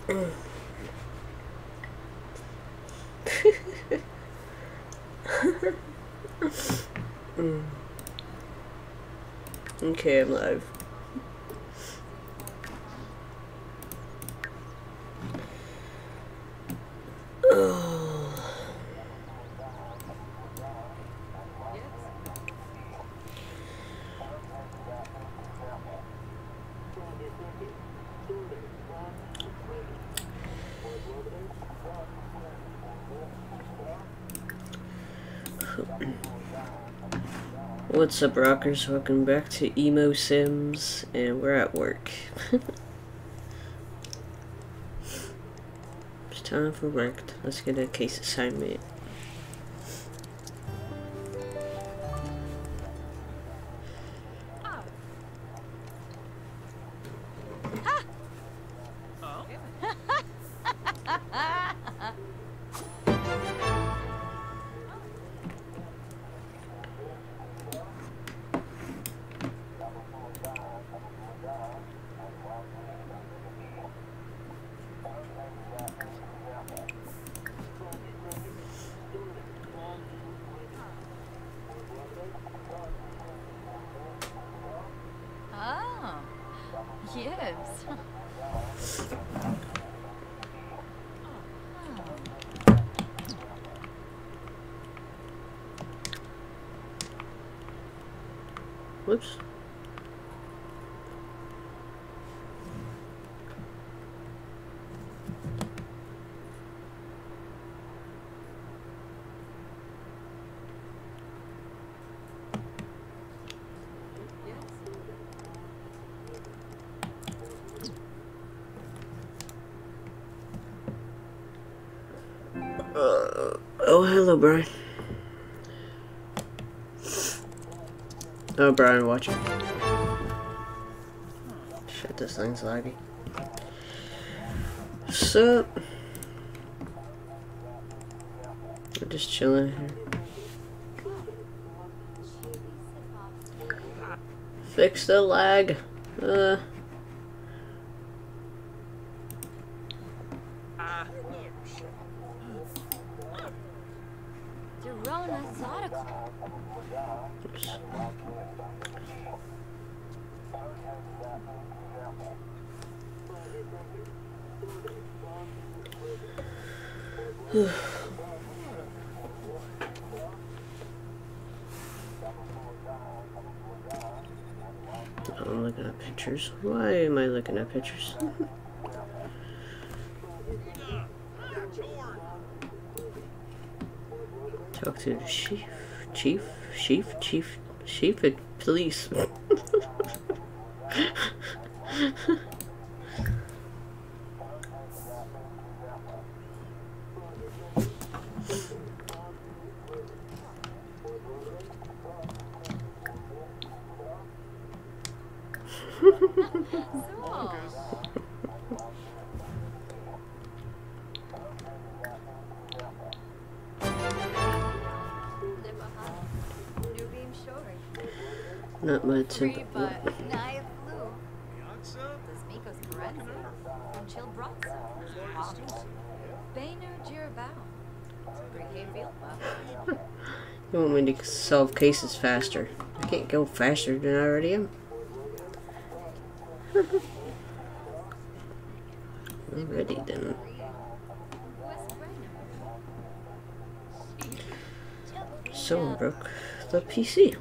Okay, I'm live. What's up, rockers? Welcome back to Emo Sims, and we're at work. It's time for work. Let's get a case assignment. Yes. Whoops. Oh, hello, Brian. Oh, Brian, watch it. Shit, this thing's laggy. Sup? We're just chilling here. Fix the lag. I'm looking at pictures. Why am I looking at pictures? Talk to the chief at police. Not my type. You want me to solve cases faster? I can't go faster than I already am. Already then. Someone broke the PC.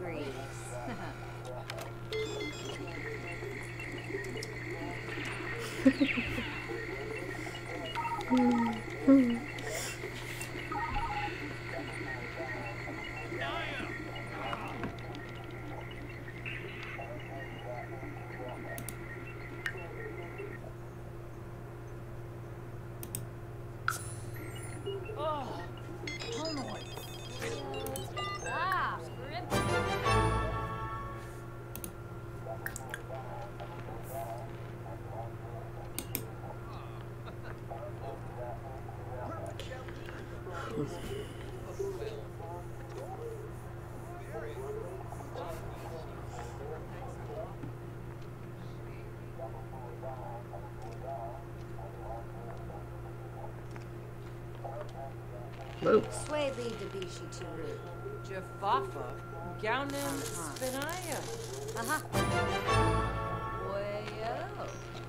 degrees. Whoa. Swayli Debishi Tiru. Jafafa, Gaunim Spinaya. Wayo.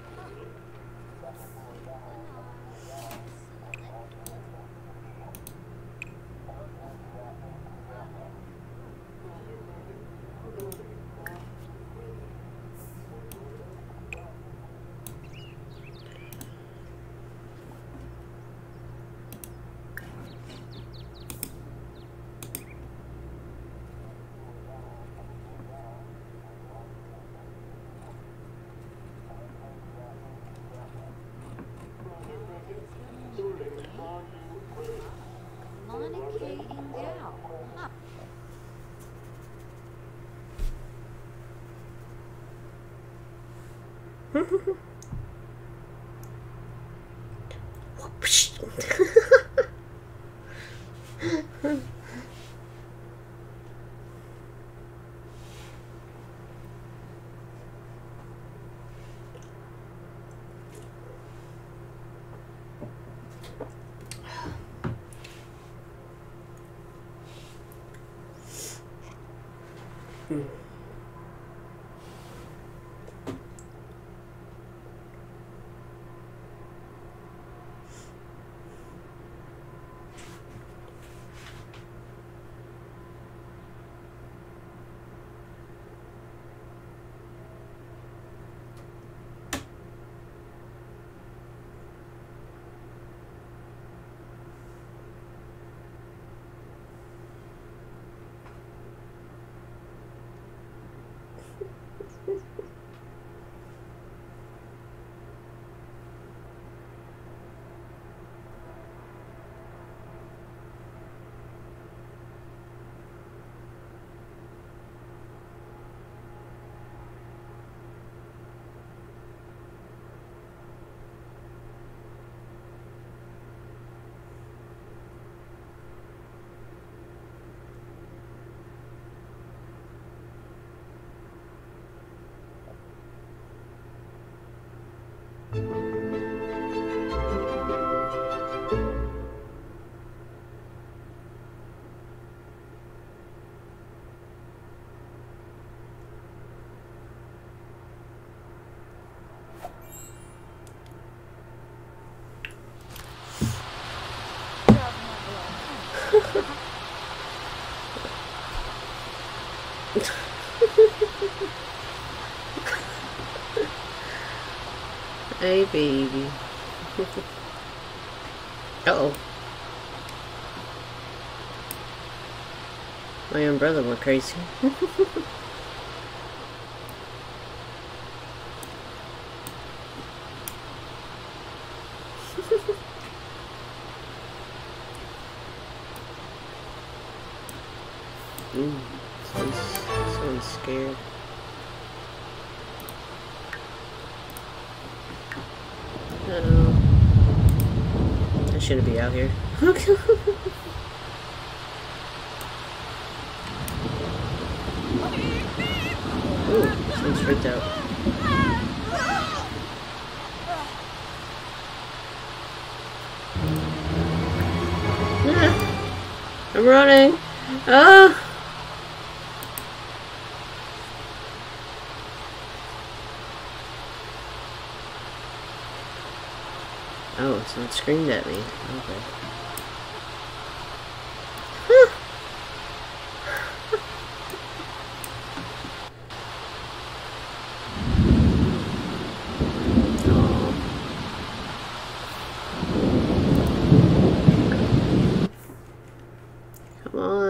Monica Ingao. Huh. Hey, baby. Uh-oh. My umbrella went crazy. Someone's scared. Uh-oh. I shouldn't be out here. Ooh, someone's freaked out. I'm running. Ah! Oh, it's not screamed at me. Okay.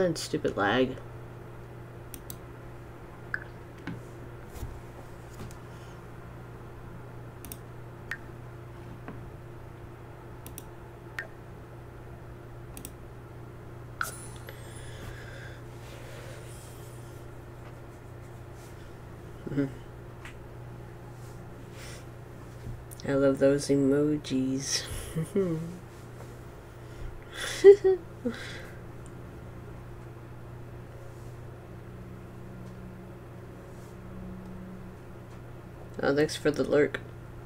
on, stupid lag. I love those emojis. Oh, thanks for the lurk.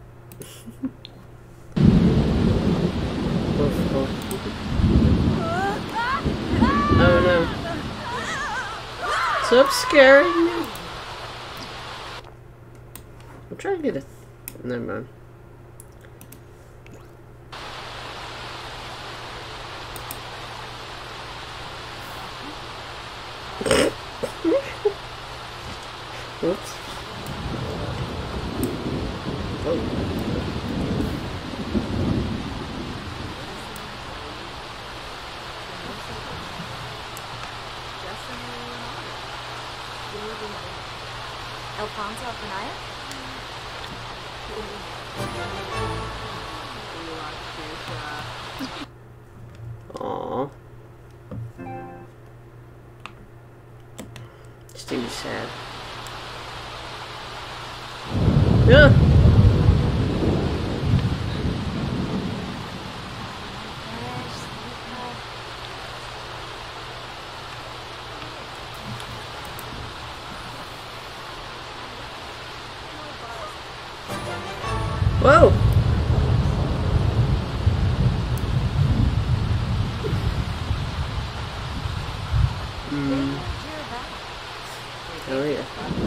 Oh no. Stop scaring me. I'm trying to get a... Never mind. Oops. Oh. Alfonso Penaya? Aww. Stevie's sad. Yeah. Whoa. Oh yeah.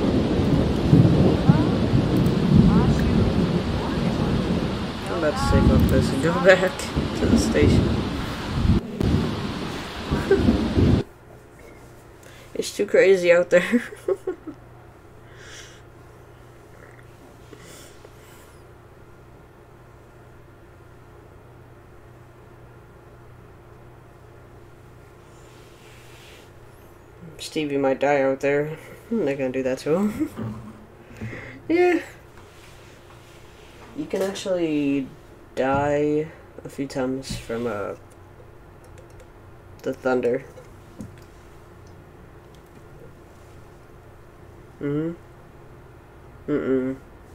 I'm about to save up this and go back to the station. It's too crazy out there. Stevie might die out there. I'm not gonna do that to him. Yeah. You can actually die a few times from the thunder. Mm-mm.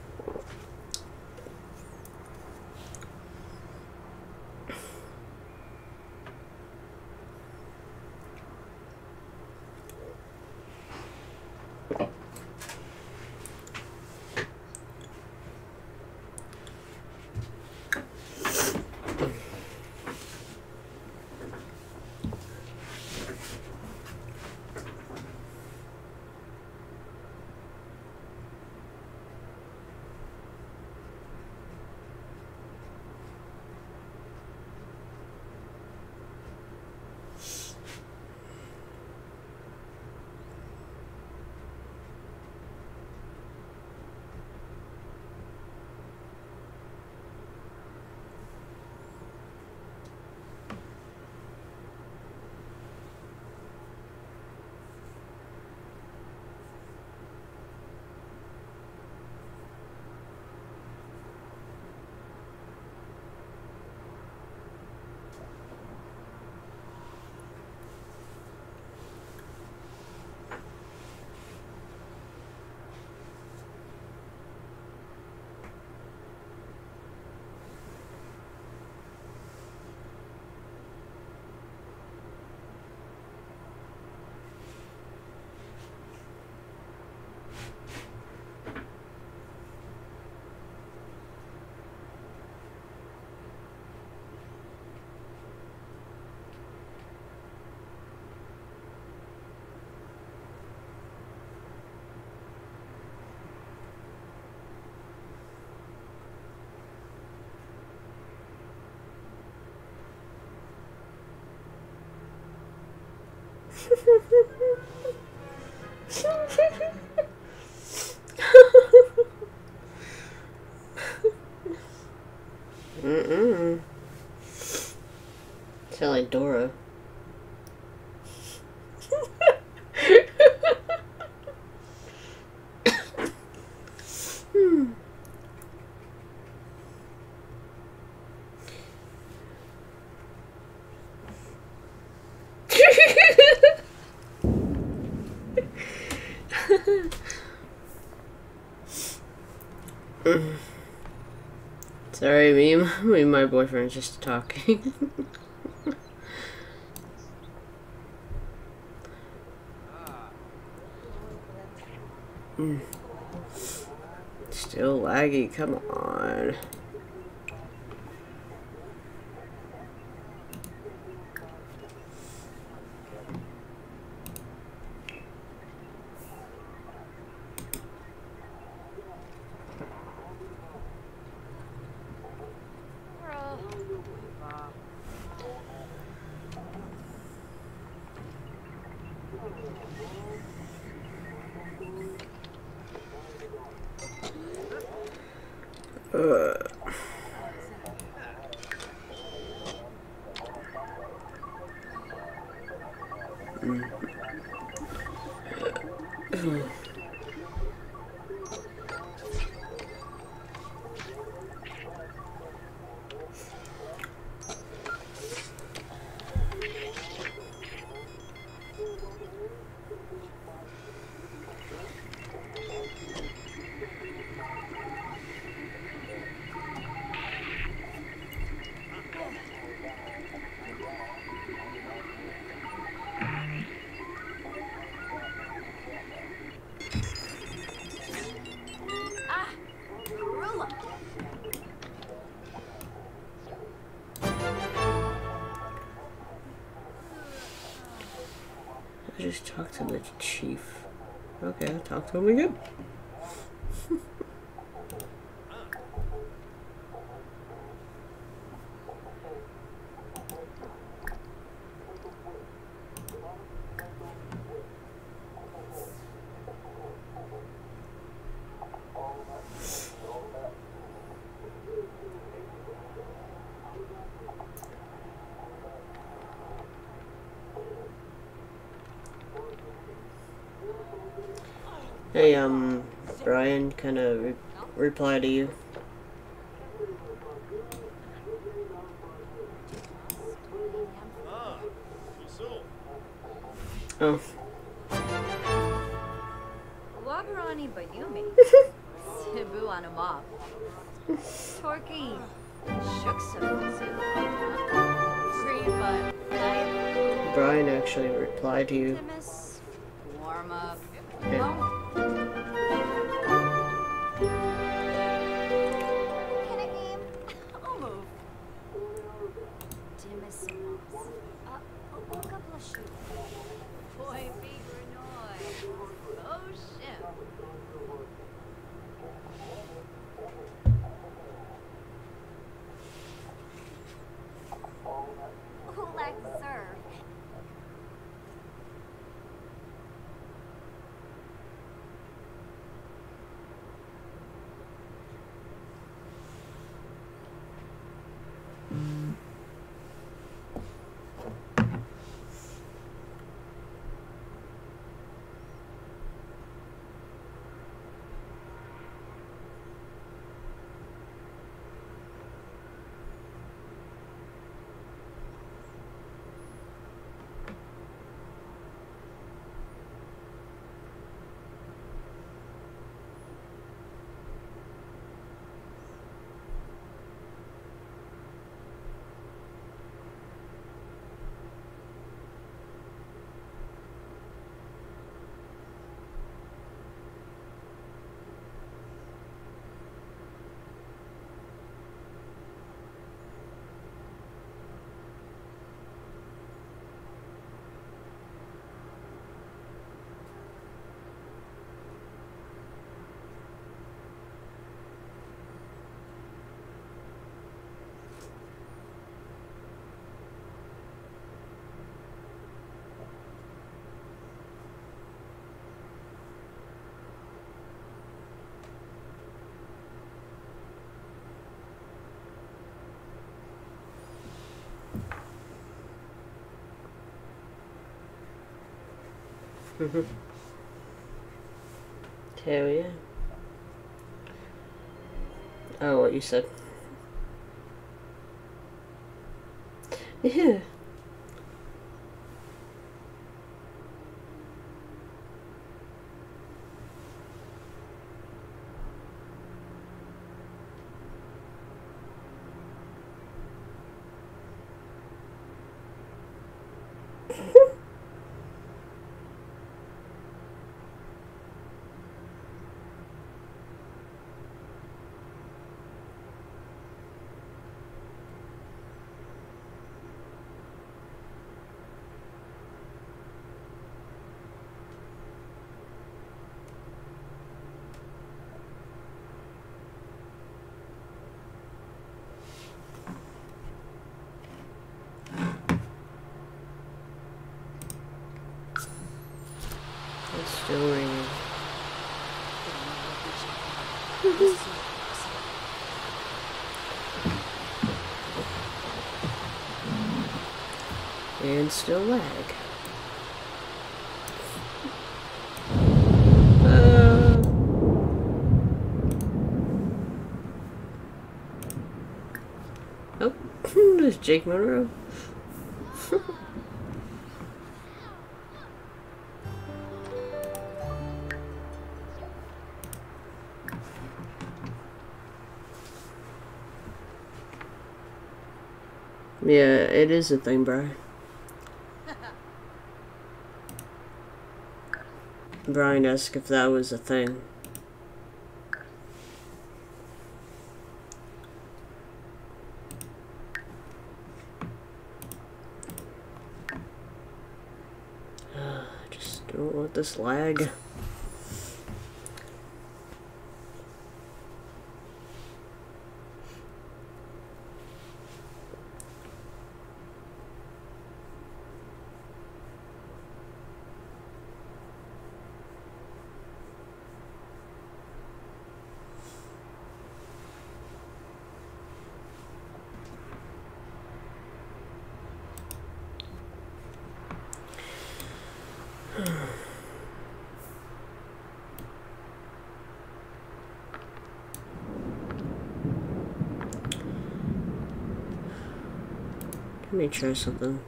Mm-mm. Sound like Dora. Sorry, me and my boyfriend's just talking. Still laggy, come on. I just talked to the chief. Okay, I'll talk to him again. Hey, Brian, kind of reply to you. Oh. Wabarani Bayumi. Cebu Anumab. Torky. Shuksa. Reba. Brian actually replied to you. Timus. Warm up. Yeah. Hell yeah. Oh, what you said. Yeah. Still raining. And still lag. Oh, there's Jake Monroe. Yeah, it is a thing, Brian. Brian asked if that was a thing. I just don't want this lag. Let me try something.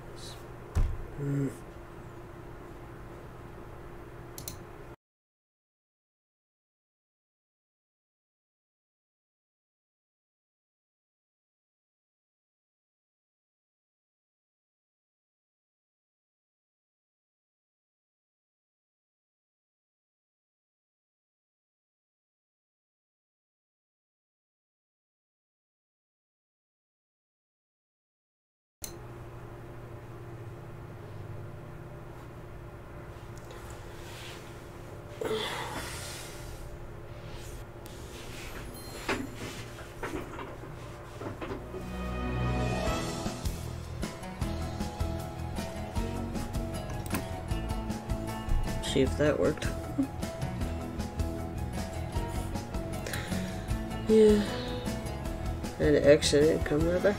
See if that worked. Yeah. I had to exit it and come right back.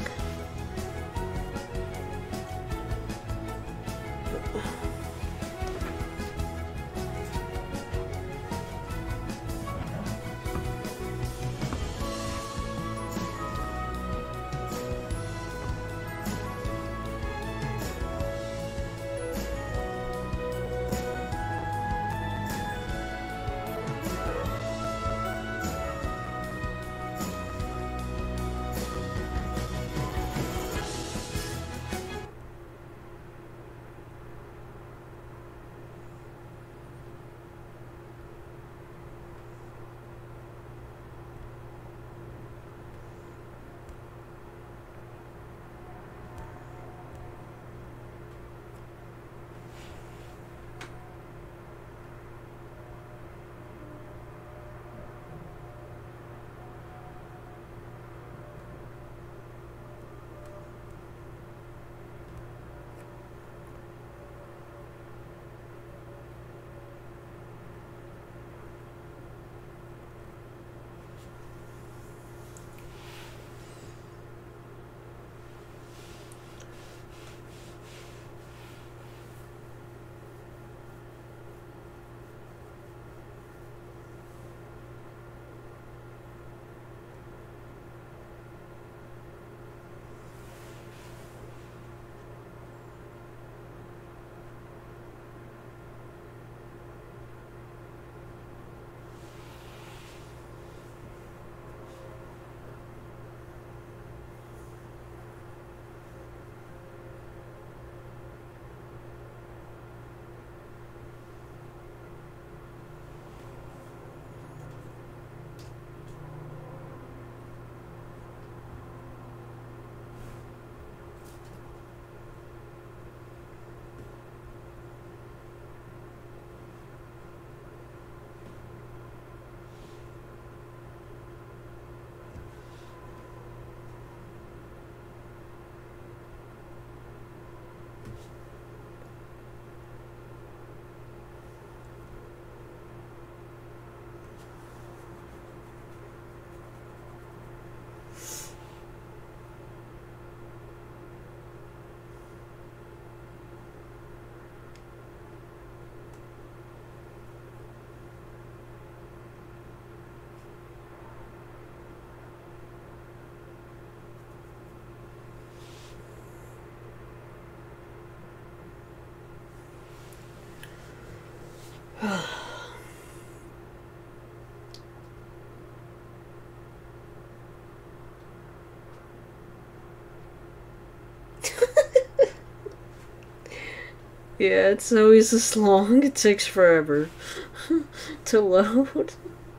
Yeah, it's always this long. It takes forever to load.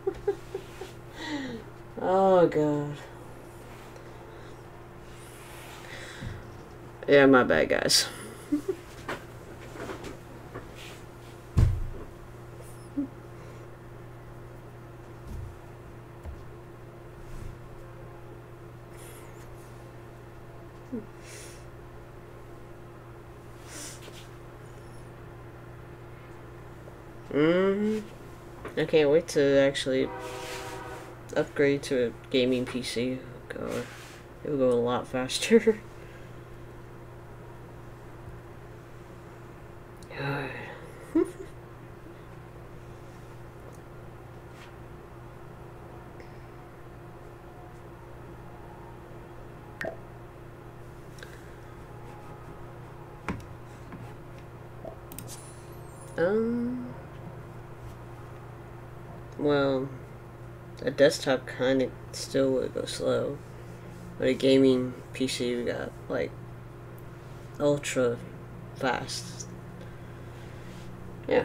Oh god. Yeah, my bad, guys. I can't wait to actually upgrade to a gaming PC. God, it will go a lot faster. God. Well, a desktop kind of still would go slow, but a gaming PC we got like ultra fast. Yeah.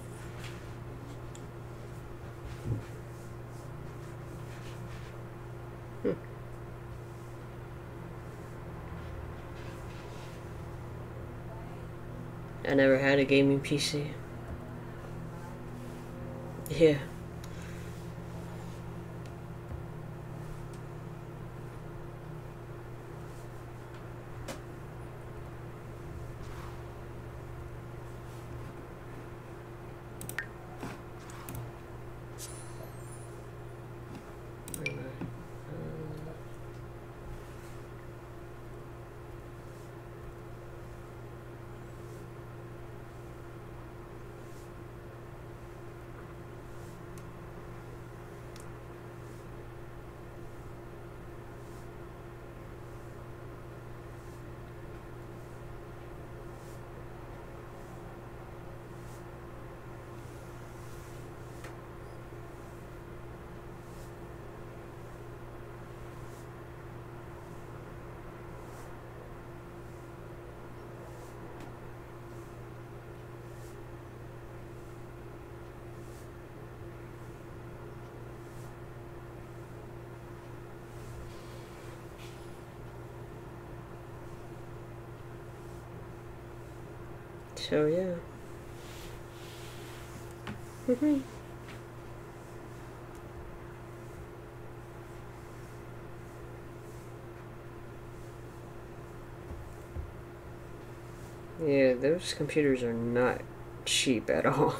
I never had a gaming PC. Yeah. So yeah. Yeah, those computers are not cheap at all.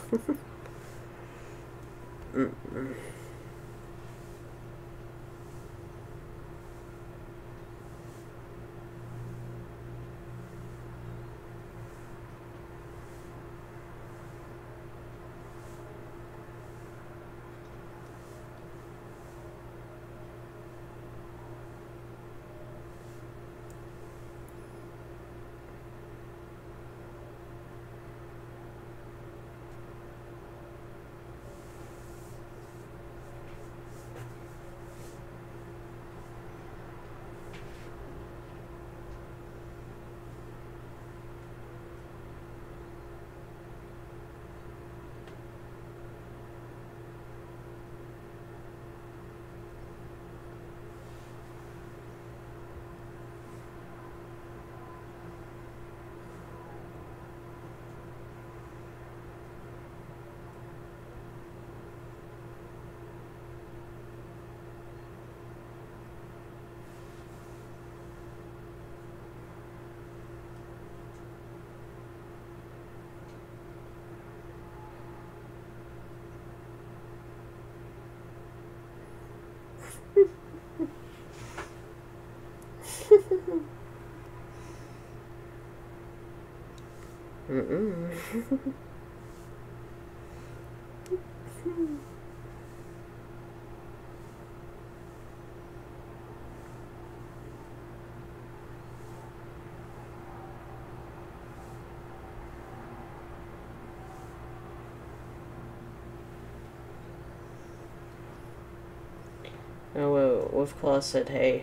Oh, well, Wolfclaw said hey.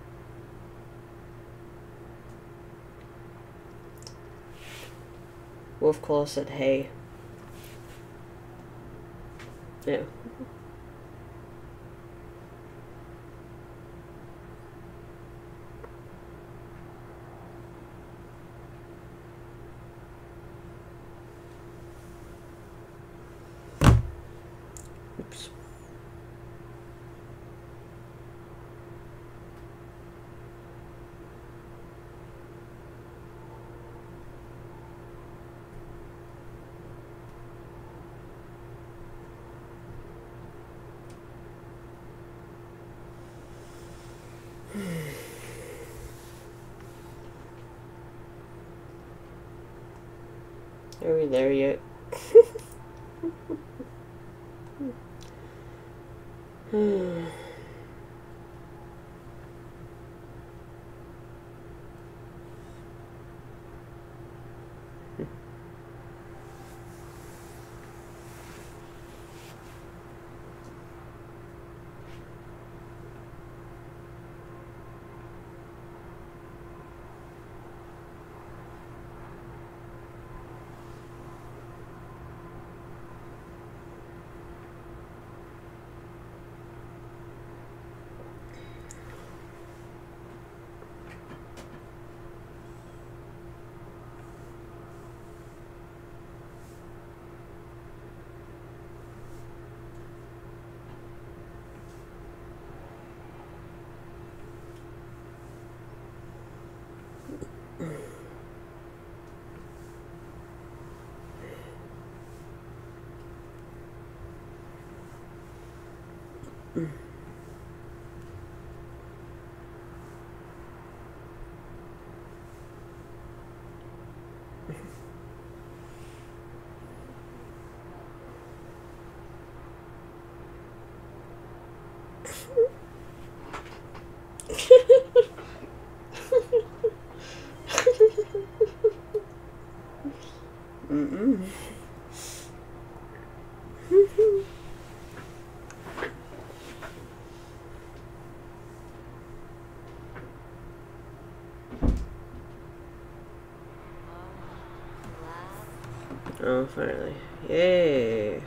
Wolfclaw said hey. Yeah. Oops. Are we there yet? Oh, finally. Yay.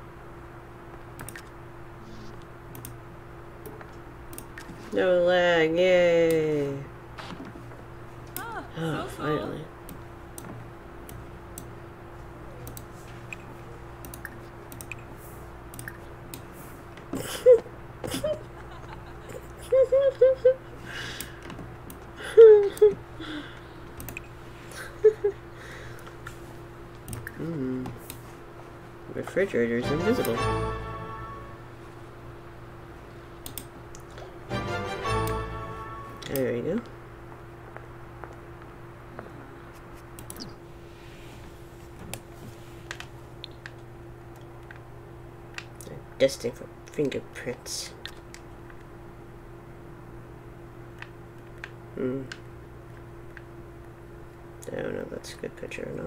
No lag, yay. Oh, finally. Refrigerator is invisible. There you go. Testing for fingerprints. I don't know if that's a good picture or not.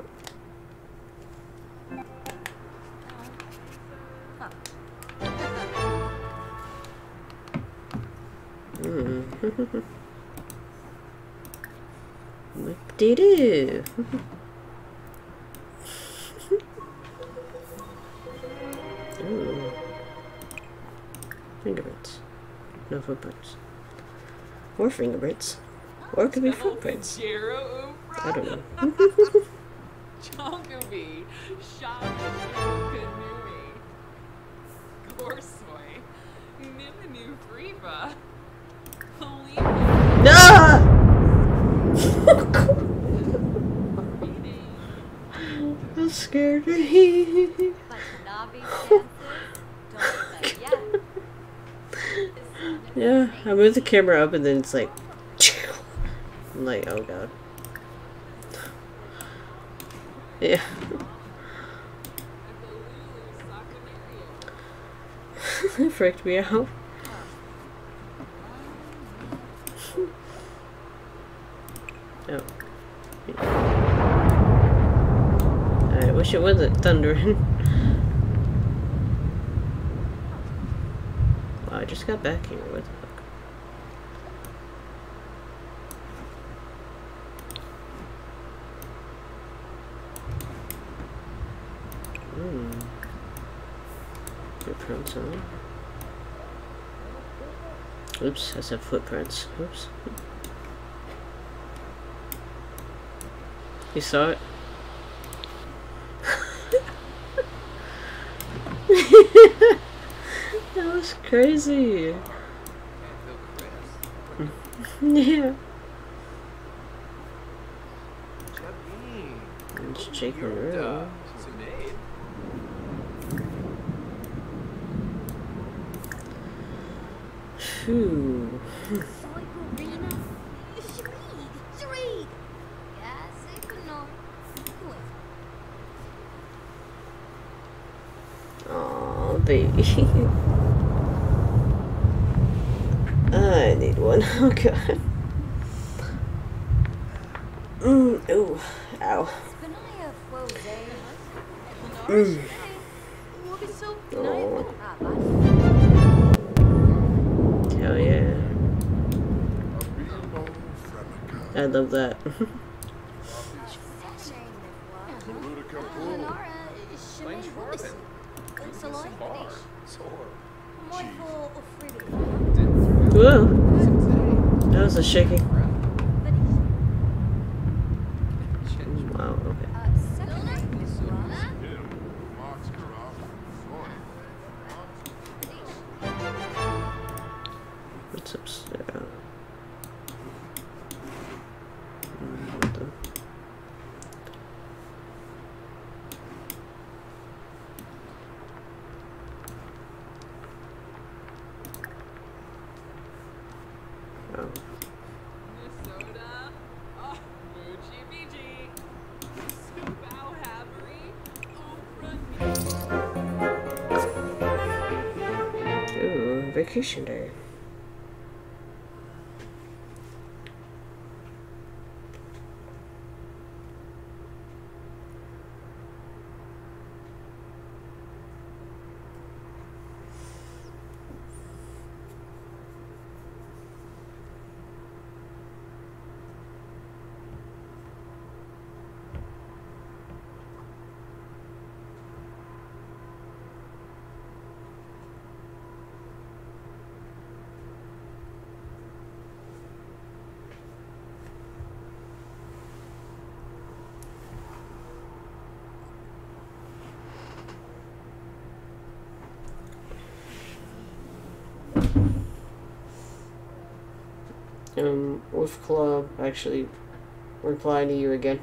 Whoop-de-doo. Ooh. Fingerprints. No footprints. Or fingerprints. Or it could be footprints. I don't know. Chonkaby, Shakanumi, Gorsoi, Niminu Friva, No! I'm scared. But Navi dances, don't say yes. Yeah, I move the camera up and then it's like, I'm like, oh god. Yeah. That freaked me out. Oh. I wish it wasn't thundering. Wow, just got back here. What the fuck? Footprints on. Oops, I said footprints. Oops. You saw it? That was crazy. Yeah. It's Jake Monroe. Phew. Aw, baby. I need one. Oh god. Ooh. Ow. Oh. Hell yeah. I love that. Whoa. That was a shaking. Wow, okay. What's upstairs? What the? Oh. Minnesota. Oh, Moochie Beachy. Bow Havery. Oh, Ooh, vacation day. Wolf Club actually replying to you again.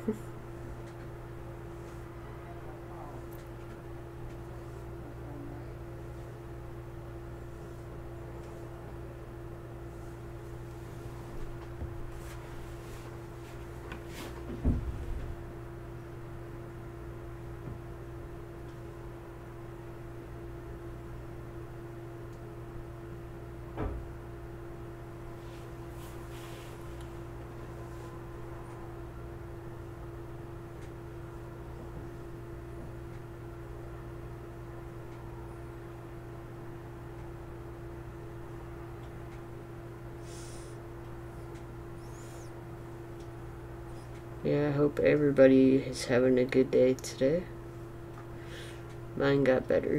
Yeah, I hope everybody is having a good day today. Mine got better.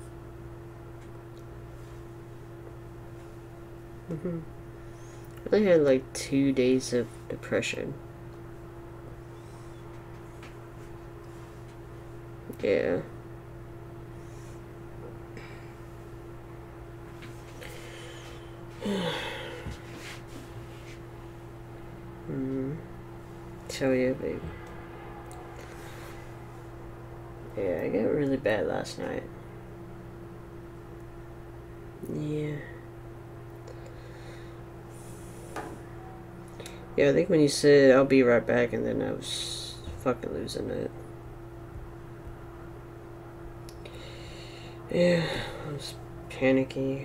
I only had like 2 days of depression. Yeah. So yeah, baby. Yeah, I got really bad last night. Yeah. Yeah, I think when you said I'll be right back, and then I was fucking losing it. Yeah, I was panicky.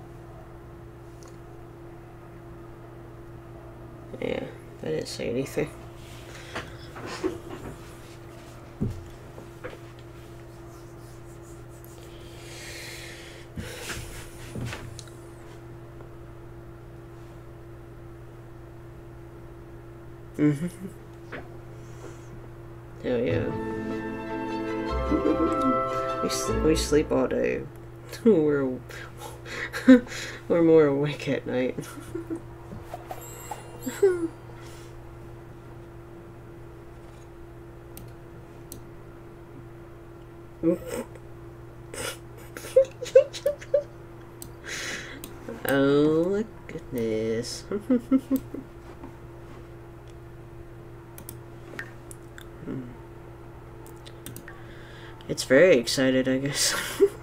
Yeah, I didn't say anything. Mhm. Hell yeah. We sleep all day. we're we're more awake at night. Oh my goodness. It's very excited, I guess.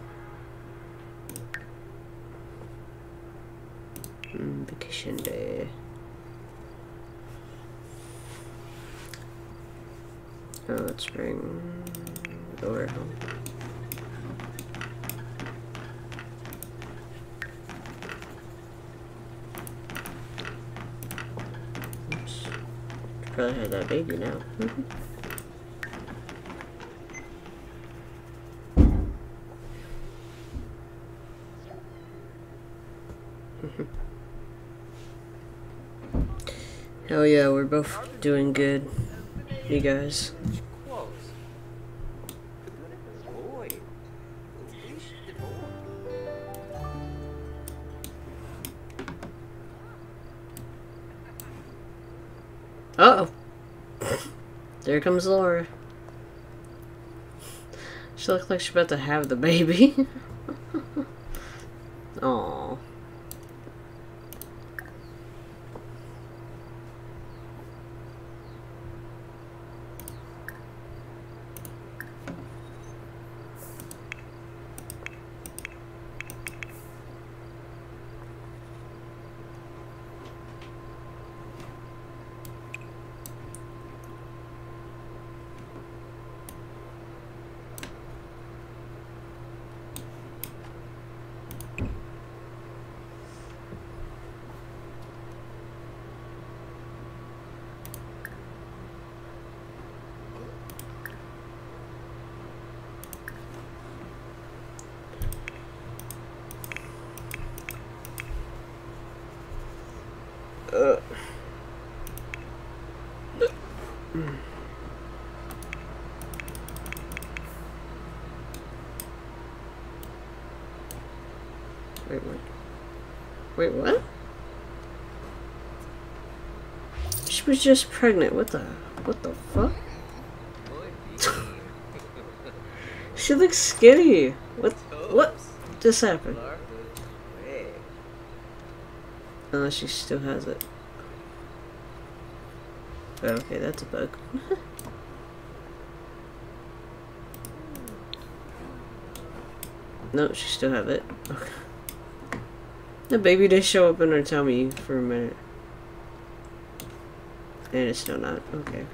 Vacation day. Oh, let's bring Laura home. Oops. Probably have that baby now. Hell yeah, we're both doing good. You guys. Uh oh. There comes Laura. She looks like she's about to have the baby. Aww. Wait, what? Wait, what? She was just pregnant. What the fuck? She looks skinny. What just happened? Unless she still has it. Oh, okay, that's a bug. No, she still have it. Okay. The baby did show up in her tummy for a minute. And it's still not. Okay.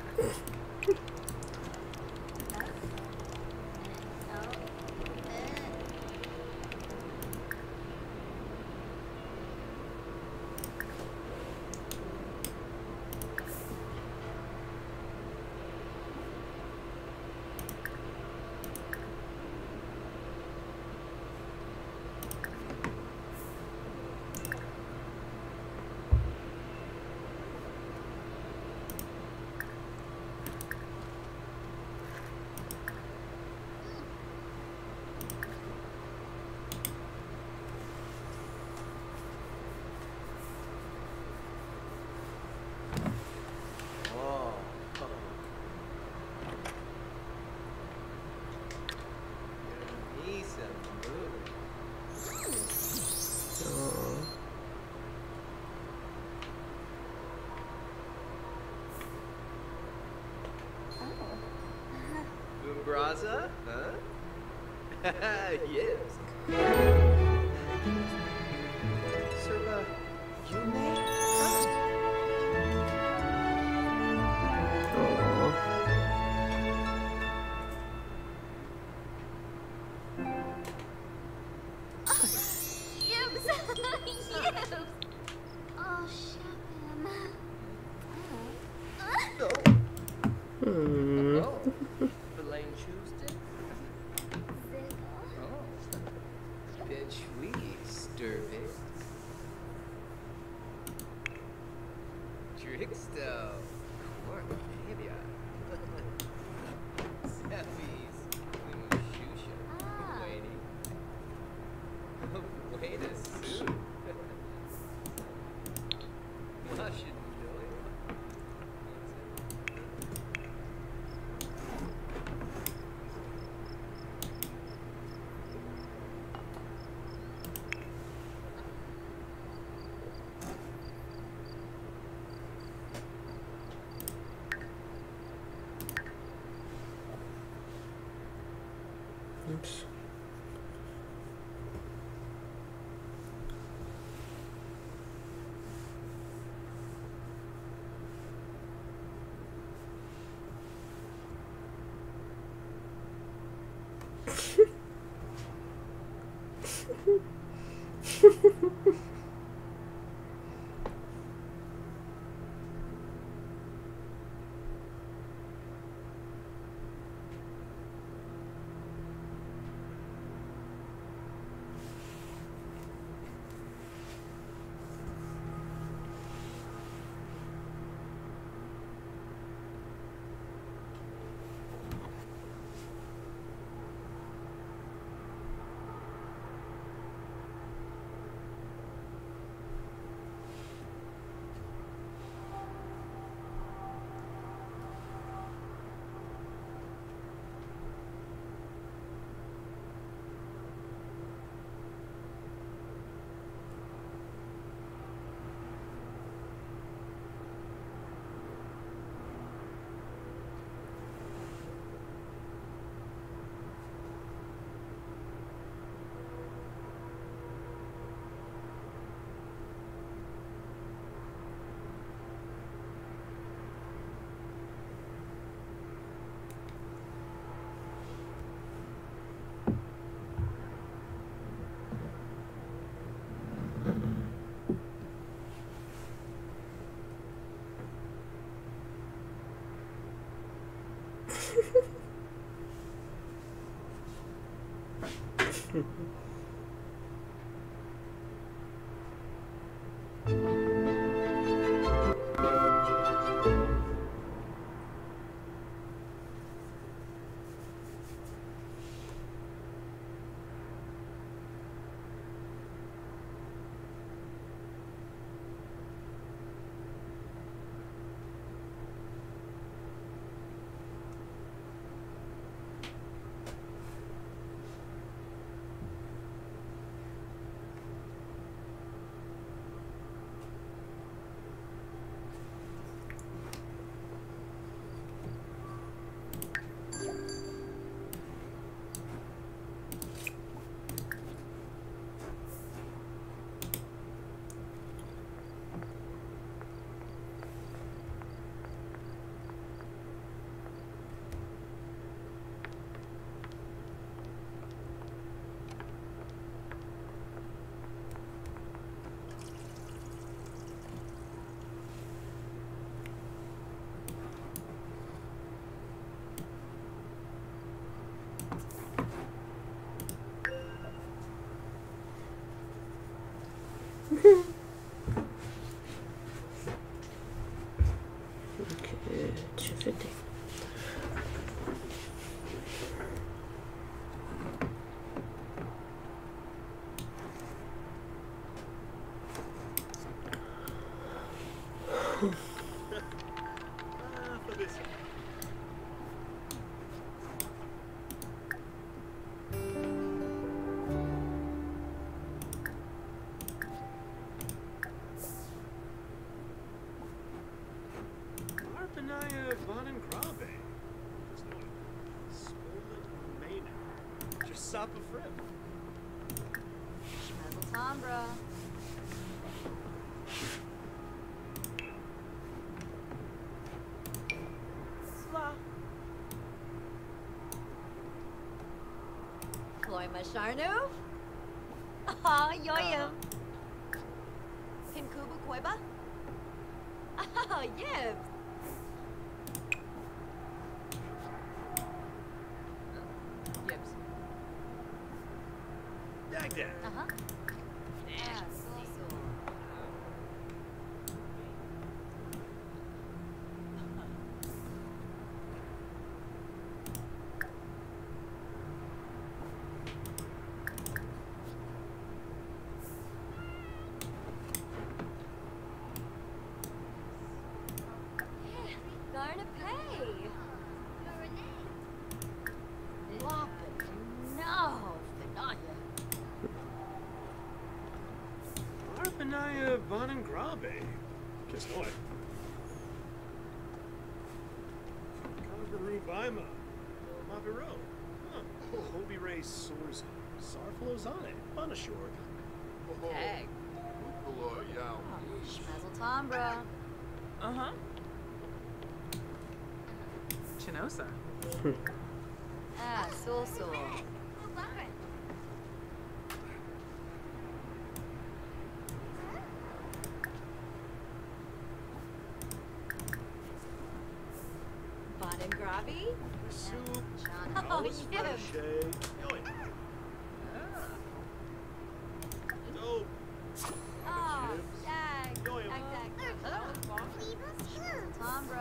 Braza? Huh? Yes. Serba, you may come. Yibs! Yibs! Oh, shut him. Oh. Verlaine Tuesday? Ziggle. Oh. Bitch, we stir it. Oops. Okay, 250. For this. Arpanaya Von and Grabe. Spolet Mena. Jasapa Frip. Schmerzeltambra. Sla. Kloima Sharnu. Ah, yoyim. Kinkuba Koiba. Ah, yibs. Gibbs. Dagdag. Uh-huh. Yeah, so. Garna pay. Whopping. No, Finaya. Arpanaya Von and Grabe. Guess what? Congaroo Bima. Maviro. Huh. Hobie Ray Sorza. Sarflos on it. Bunashore. Tag. Schmazel Tombra. Uh-huh. Chinosa. Ah, Sul Sul. Bon and Grabby. Soup. Oh, Alice yeah. Frechet. Yoink. Dope. Oh, dag. Yo, yo. Dag, dag. Schmazel Tombra.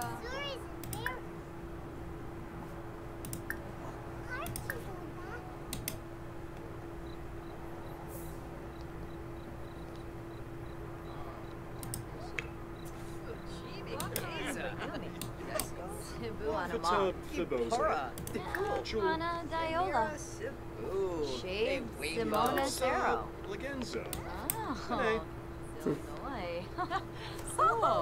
Cebu on a Fatone mop. Fibosa. Hora. Cool. Chul. Hana Diola. Ooh. Shade wait, Simona no. Cerro. Lagenza. Oh, Illinois. Oh,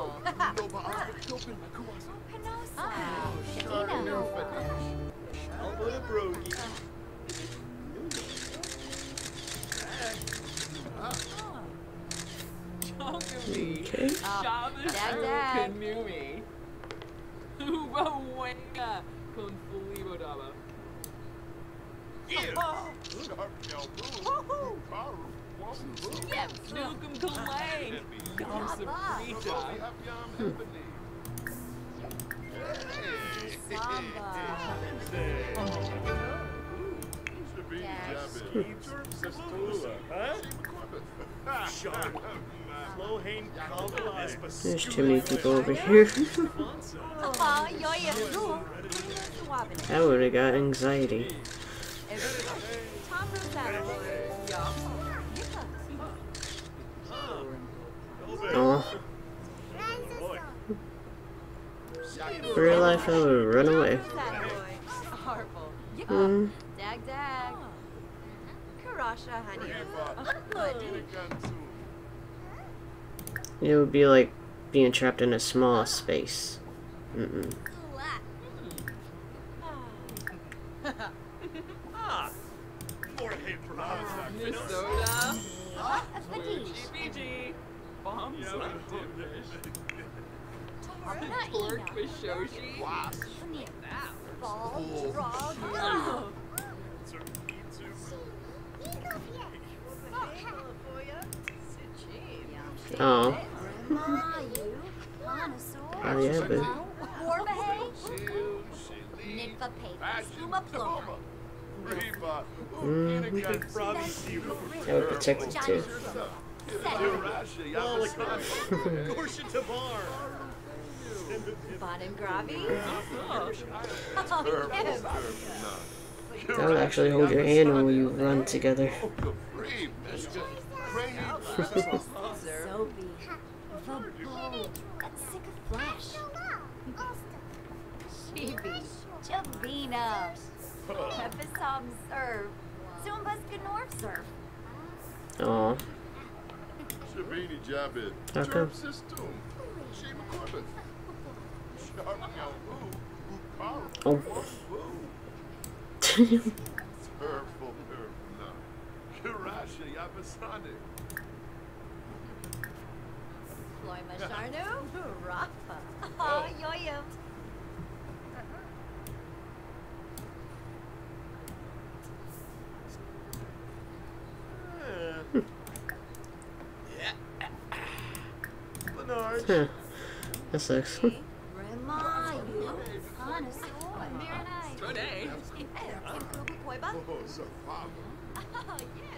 Canosa. Katina. Alberta Brogy. Okay. Shaman dag, dag. Kanumi. Ubawenga. Con Fulibo Daba. Yep. Nukum Kalang. Yam Sabrita. Samba. Sastula. Huh? Shark. Flohane Kalgalas There's too many people over here. Oh, yoya. I would have got anxiety. Tom Rosado. Oh, real life, I would run away. Harple. Mm. Dag, dag. Karasha, honey. It would be like being trapped in a small space. Mm-mm. Jorge Bravas. Minnesota. GBG. Bombs on Torque Bishoshi. Ball, drug. Oh, Mayu, Connoisseur. oh yeah, but Warbahay. Nigva Paper. Suma Pluma. I would protect it too. Gorsha Tabar. Bon and Gravi. Oh. Oh, yes. That would actually hold your hand when you run together. Soapy. Vabo. That's sick of flesh. Chibi. Chavina. Pepisam Surf. Zumbas Gnorf Surf. Oh, Shabini Jabit. How come? System. Shima Corbett. oh. Purple Purple. Kirasha Yabasani. Loima Sharnu. Rafa. Oh, yoyo. Bernard. Huh. That sucks. Remayu. Connoisseur. Very nice. Today. Yes. Kubu Koiba. Oh, so far. Oh, yeah.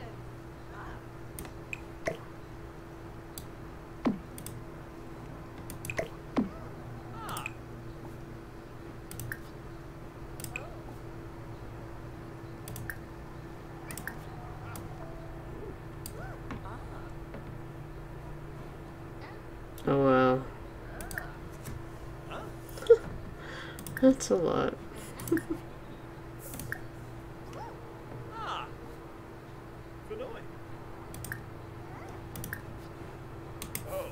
Oh wow. That's a lot. Vinoy. Oh.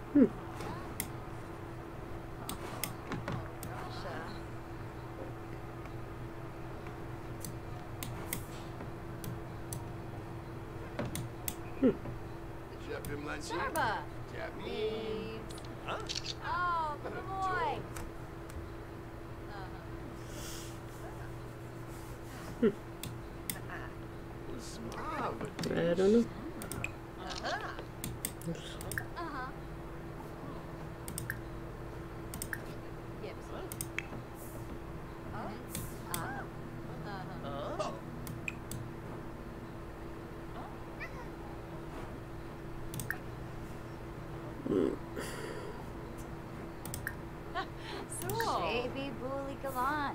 Jeb him lunch. Sharba. Jab me. Babes. Huh? Oh, good boy. What's wrong with I don't know. Uh-huh. Yes. Oh. Uh-huh. Oh. Baby Bully Galant.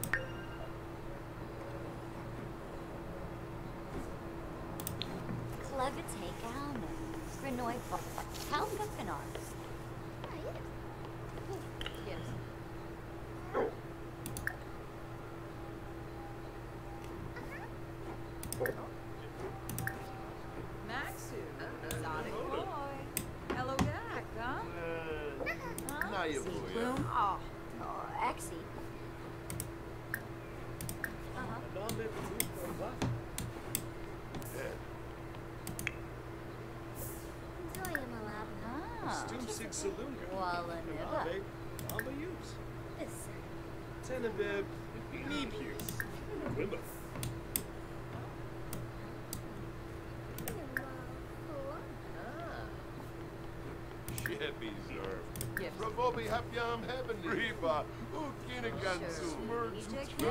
Clever take out. Grenoy How cooking arms. Yes. Maxu. Exotic boy. Hello, Gak, huh? Now you boy. Bloom. Oh, Exie. Dame Bruto, what? Ah. Stum Sig Salunga. Walla Niva. Dame Amba Use. Tenebib Nebius. Wimba. Sheppy Zerf. Yes. Ravobi Hapyam Heavenly. Riva. Ukina Gansu. Merge.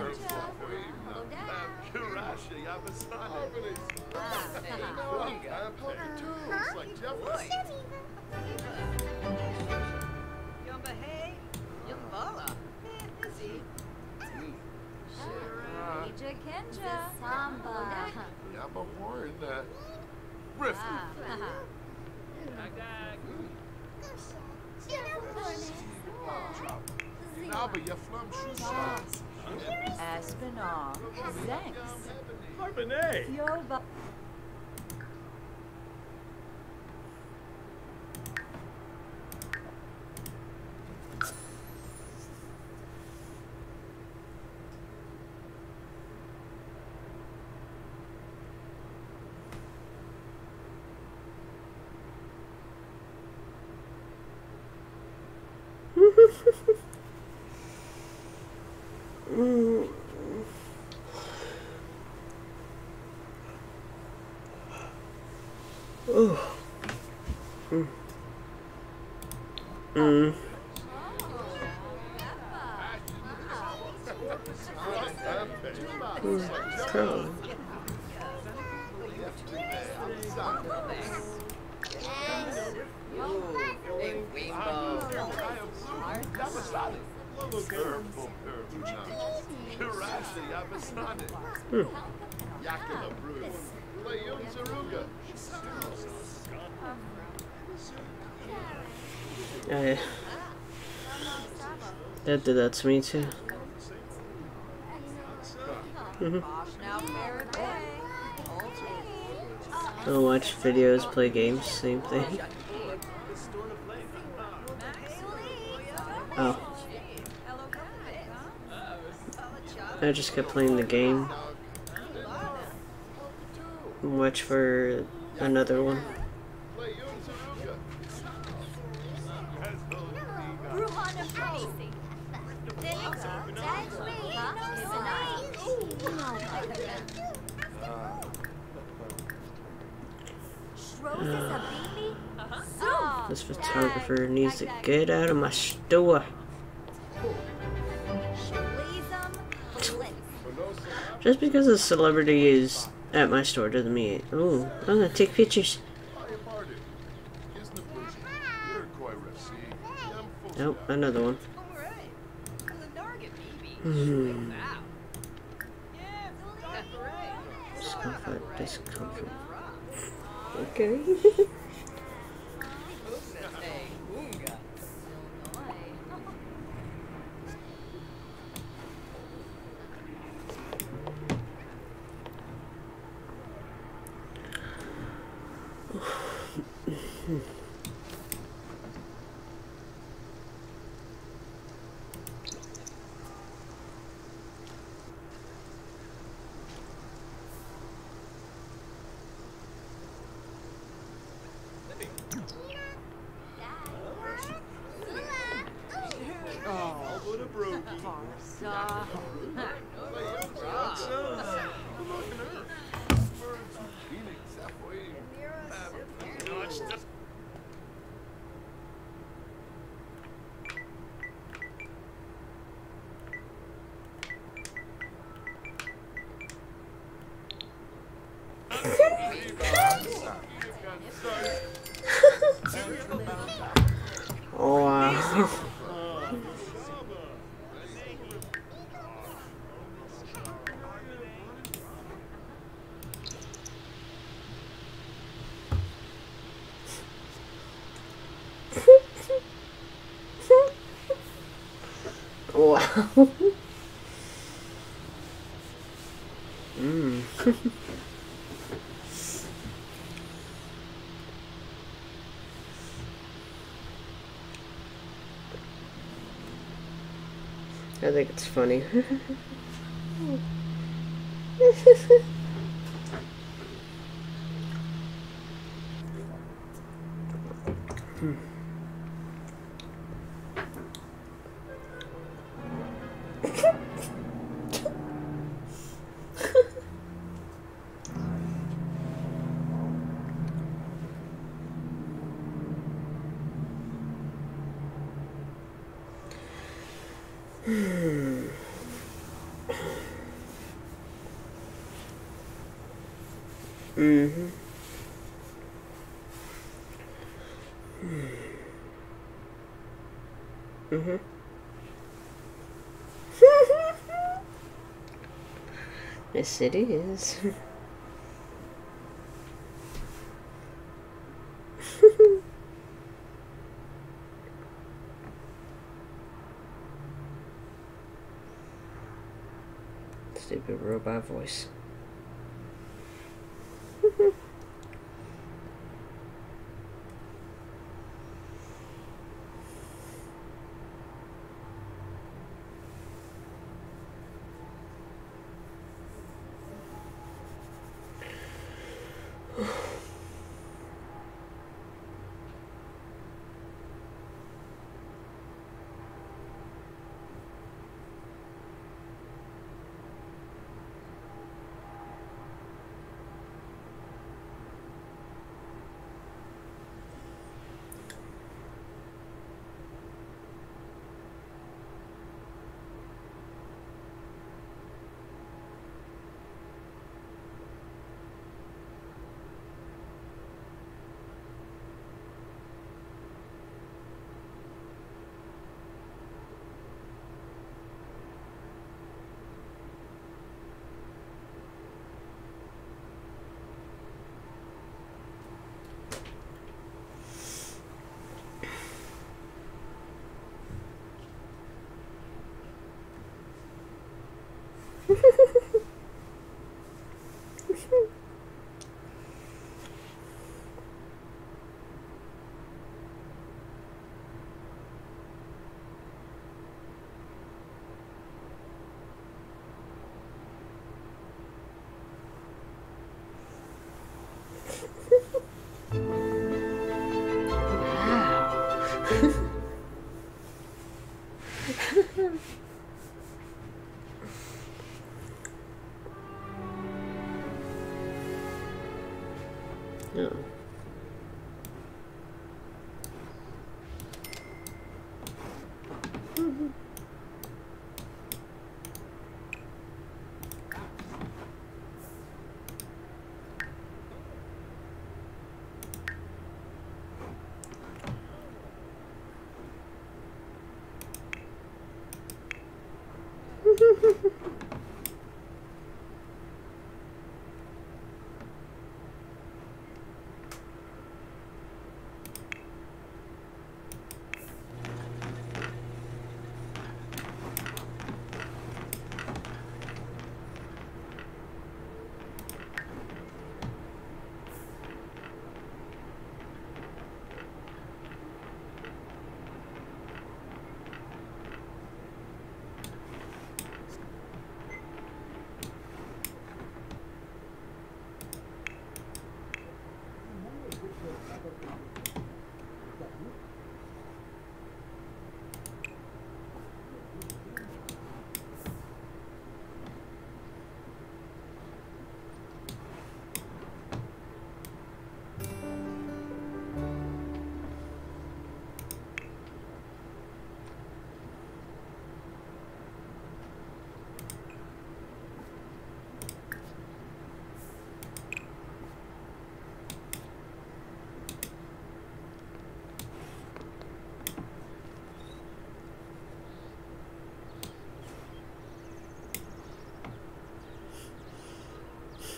Kirasha Yabasana. It's like Jeffrey. Yumba hey. Yumbala. Busy. Ija Kenja. Samba. Yamba Warren. Riff. Naba Yaflam Shusha. Aspinall. Thanks. Carbonate. Yoba. Oh. Mm. Pro. Hey, Rainbow. Kirasha Yabasana. Yakima Brew. Layum Zaruga. Yeah. That did that to me too. I'll watch videos, play games, same thing. Oh. I just kept playing the game. Watch for another one. This photographer needs to get out of my store. Just because a celebrity is at my store doesn't mean, oh, I'm gonna take pictures. Nope, another one. Discomfort, discomfort. Okay. Barca. No, it's just. Oh wow. Wow. I think it's funny. Mm-hmm. Mm-hmm. Yes, it is. Stupid robot voice. No.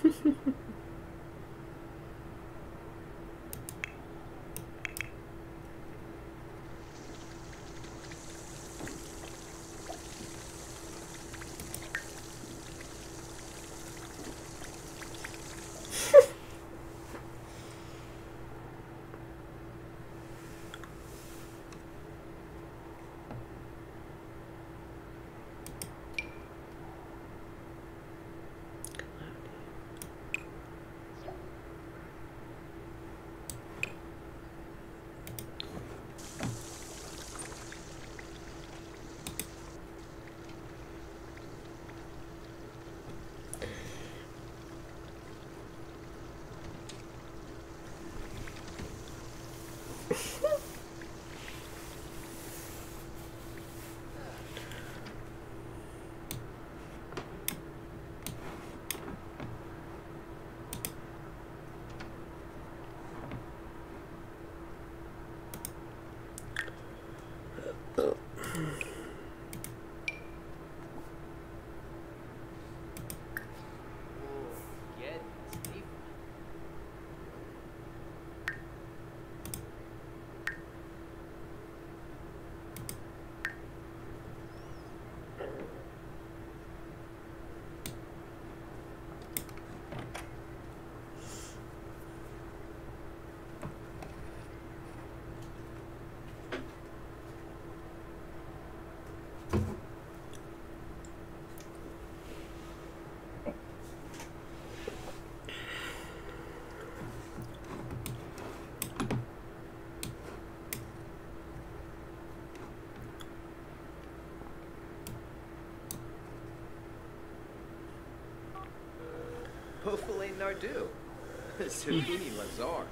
Get Steve. Hopefully Nardu. Zucchini Lazar.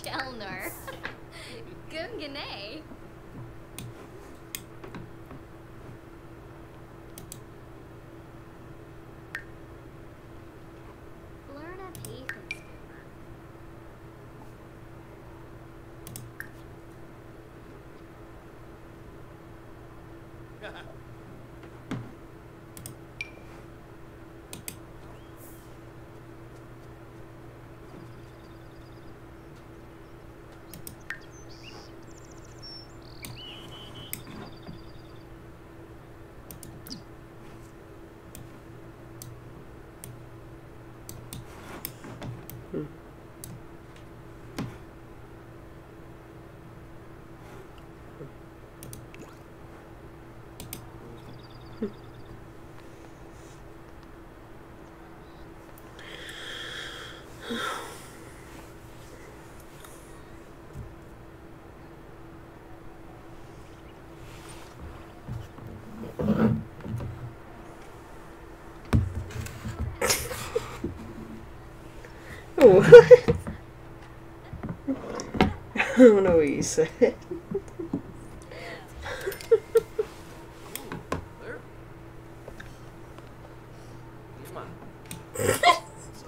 Chelner. Gungane. Florida Payton. Oh, I don't know what you said. There. Come on. So.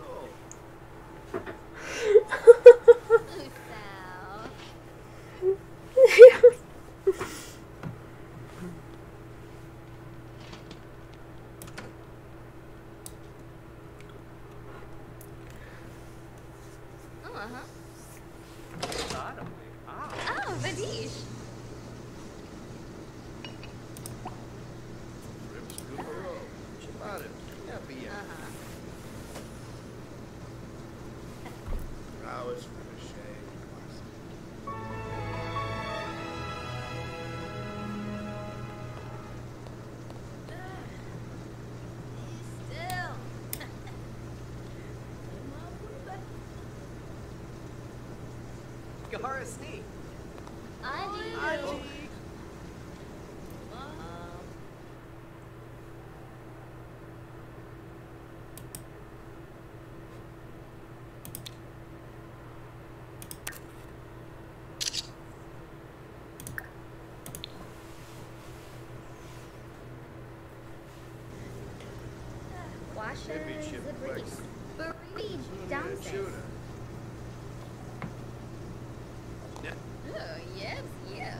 Oh, Vadish. Prowess for the shade. Still. Gahara Sneak. Aji. Washa Championship Zabris. Buri Damses. Shooter. Oh, yes, yes.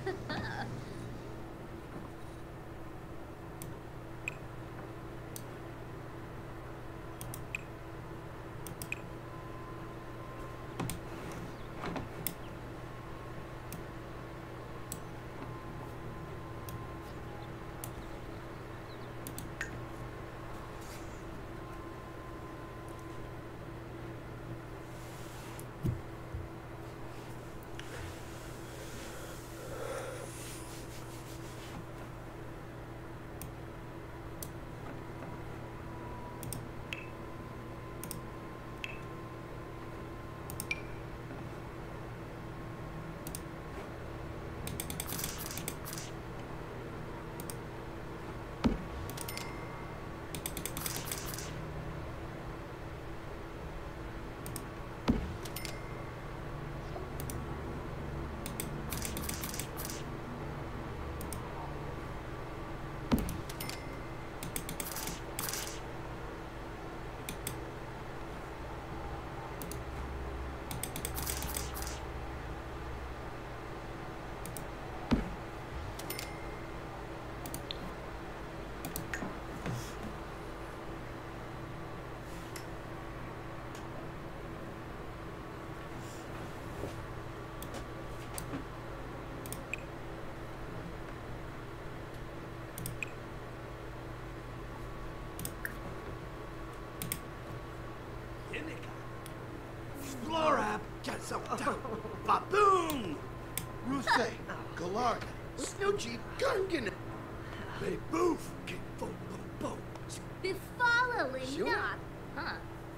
Explorab, get some down. Baboon! Ruse, Galarga, Snoochie, Gungan. They boof, get fo bo bo. Befala Sure. Linda. Huh.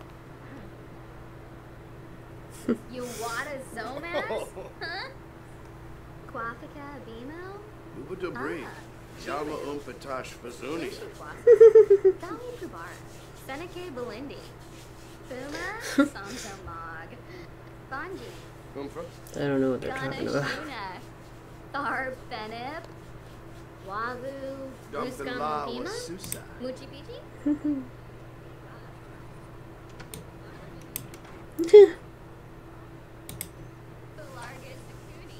You wada Zomas? Huh? Quafika Bimo? Uba debris. Yalma Umpatash Fazuni. Valley Kubara. Seneke Belindi. Buma Santo Mog. Bonji. Come from? I don't know what they're talking about. Ganashuna. Thar Benib. Wavu. Dumpala Ruskam was Mupima. Susa. Muchi Pichi. The largest Sakuni.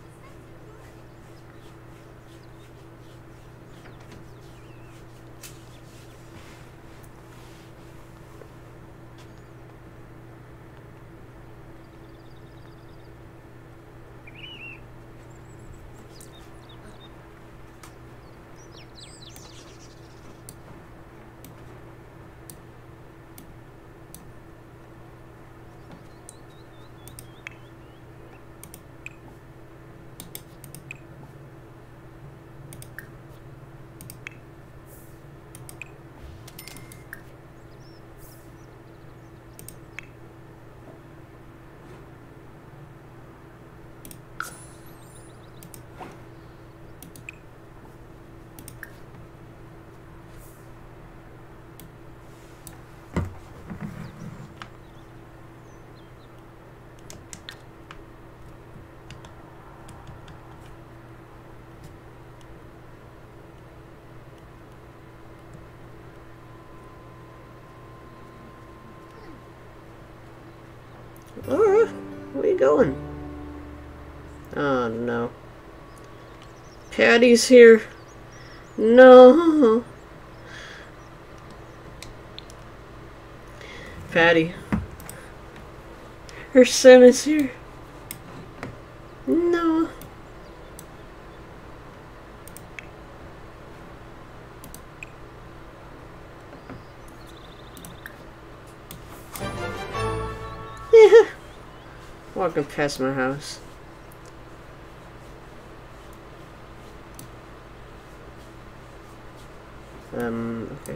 Laura, where you going? Oh no. Patty's here. No. Patty. Her sim is here. No. Yeah. Walking past my house. Okay.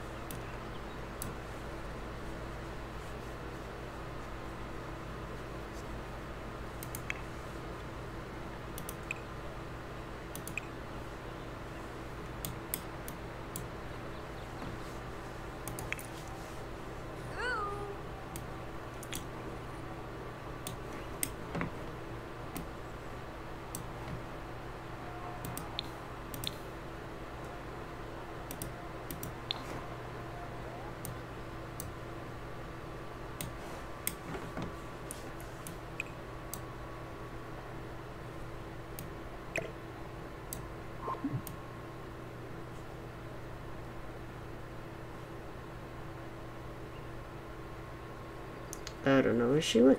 I don't know where she went.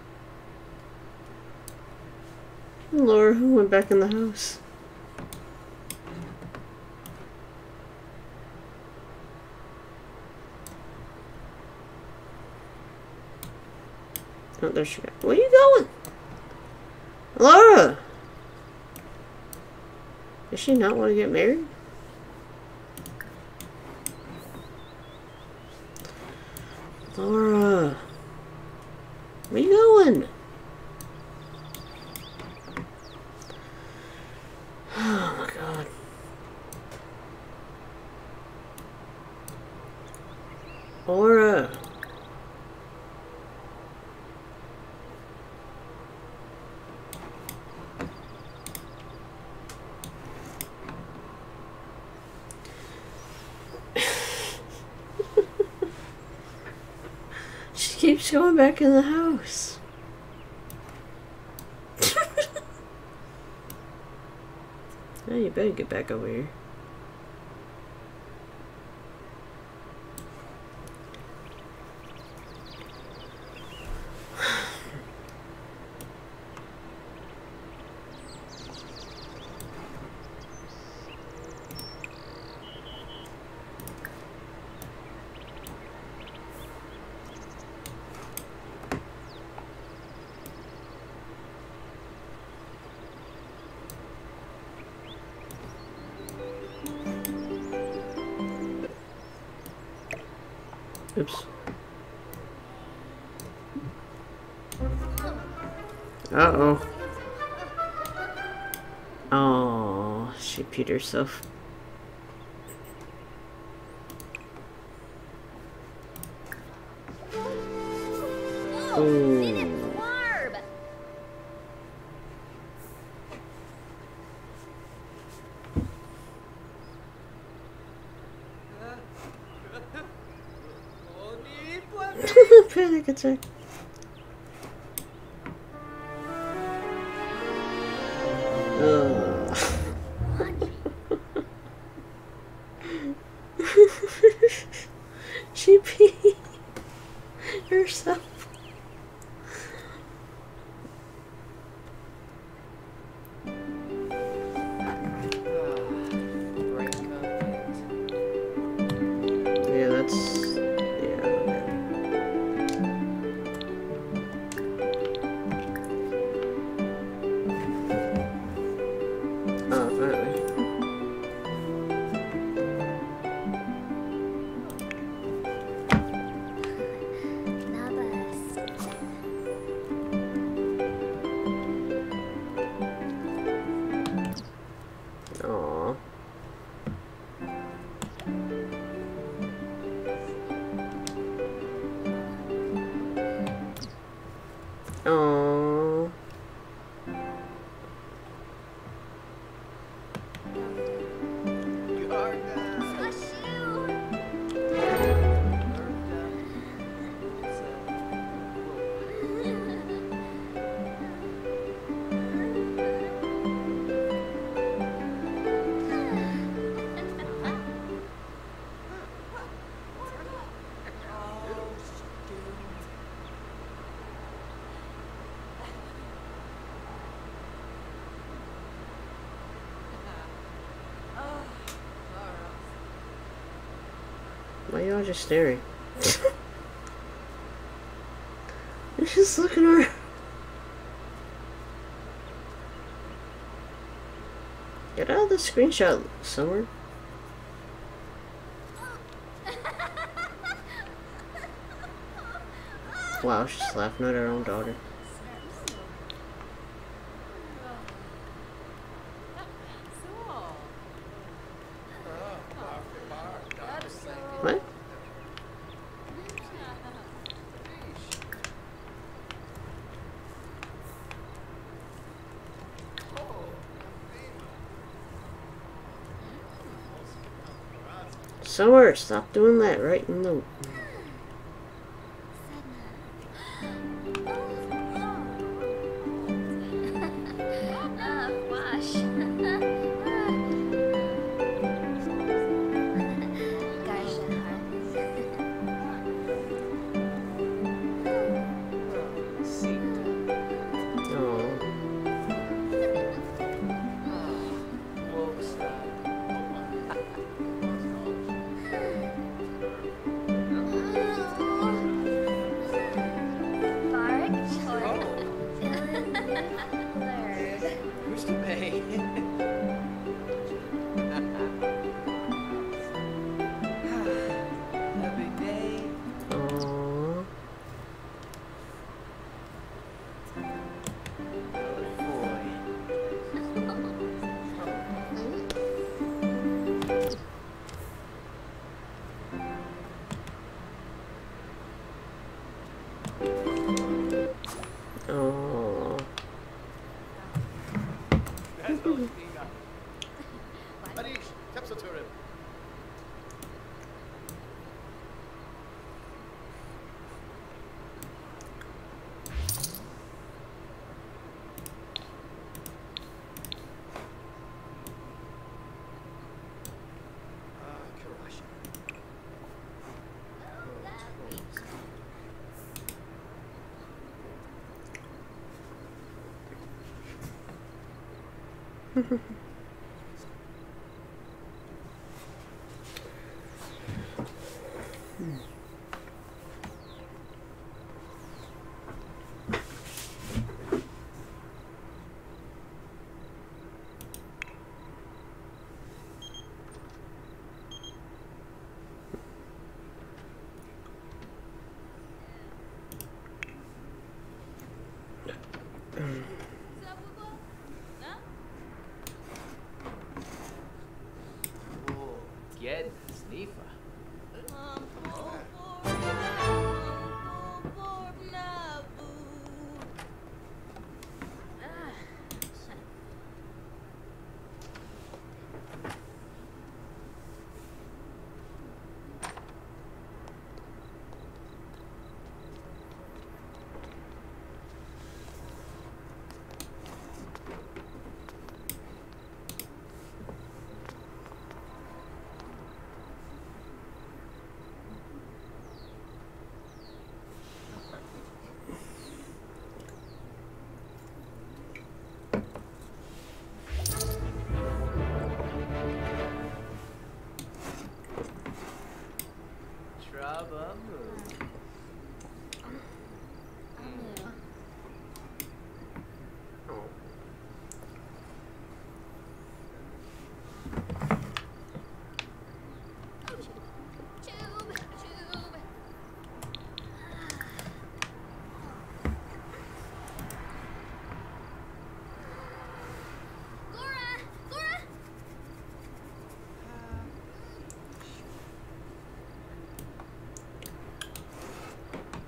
Laura, who went back in the house? Oh, there she goes. Where are you going? Laura! Does she not want to get married? Laura! Where you going? Oh my god. Laura! She keeps going back in the house. Now you better get back over here. Oops. Uh-oh. Oh, she peed herself. Oh, Ninip Warb! Panic attack. She peed herself. Yeah, that's... yeah, okay. Oh, finally. Aww. Aww. Why y'all just staring? You're just looking around. Get out of the screenshot, Summer. Wow, she's laughing at her own daughter. What? Summer, stop doing that right in the... Oh. Harish, Tepsaturin.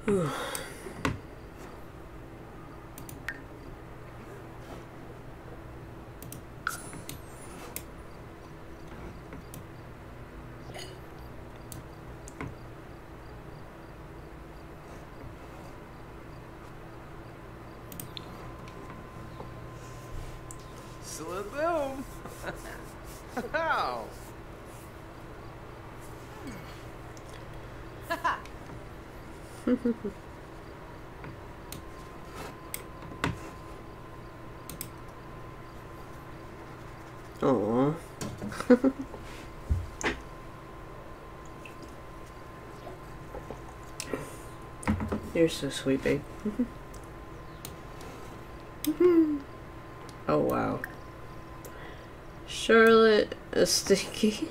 Slaboom! How? Aww. You're so sweet, babe. Oh, wow. Charlotte, a sticky.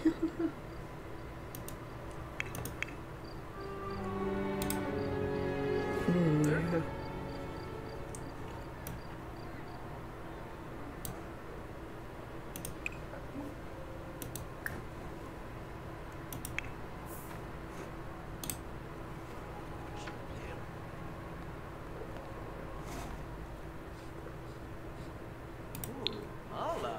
Holla.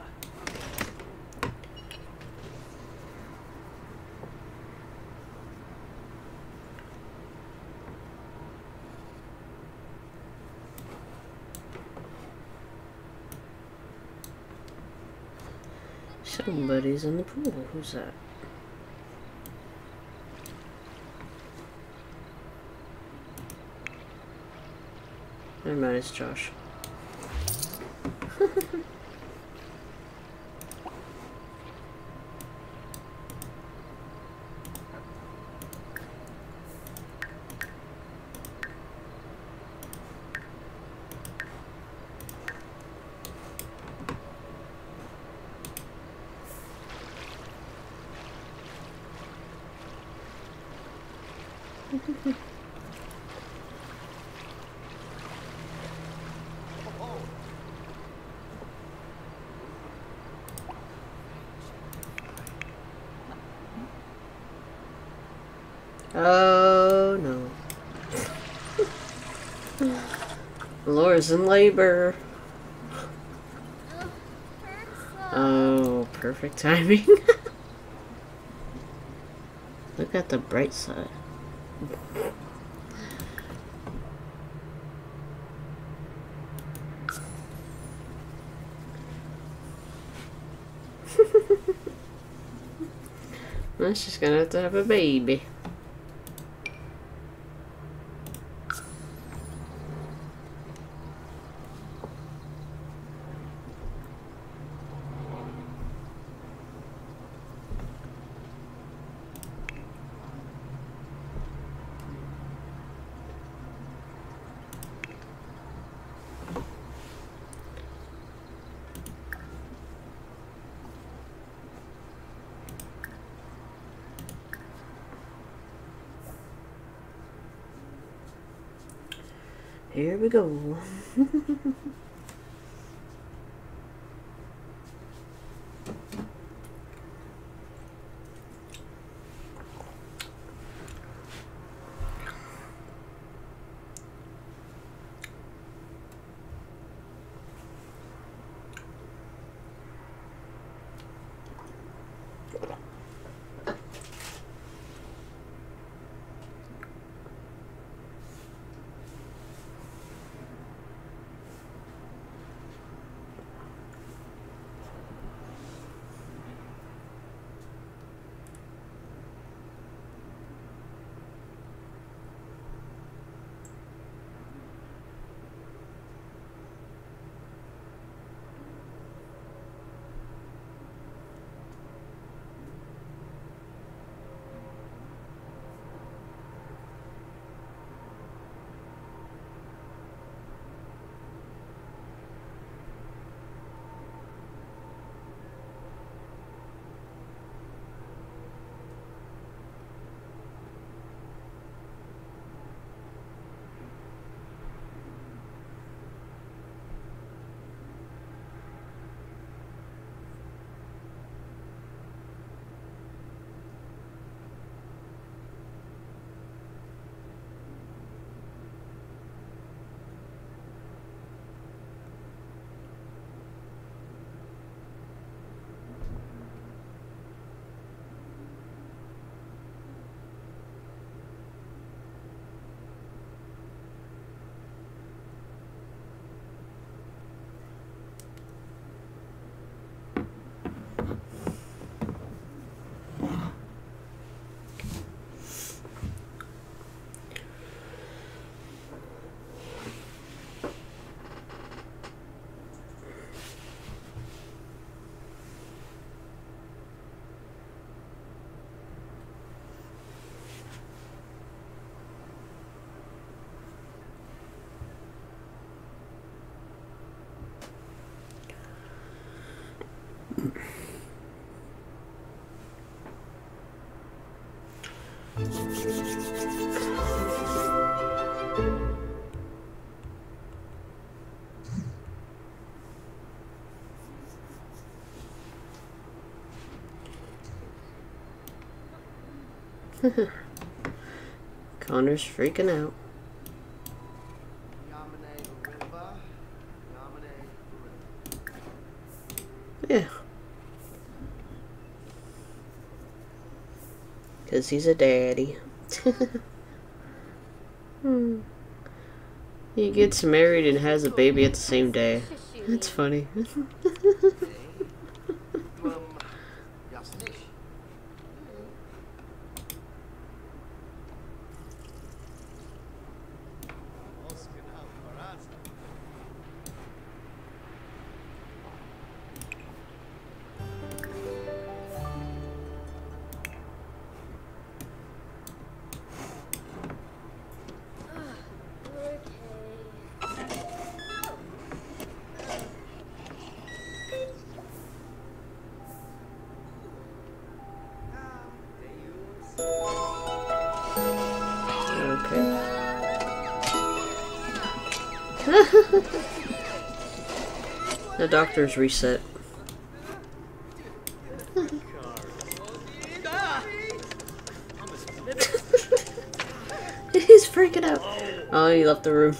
Somebody's in the pool. Who's that? Never mind, it's Josh. Oh no. Laura's in labor. Oh, perfect timing. Look at the bright side. Well, she's gonna have a baby. Here we go. Connor's freaking out. Yeah. Because he's a daddy. He gets married and has a baby at the same day. That's funny. The doctor's reset. He's freaking out. Oh, he left the room.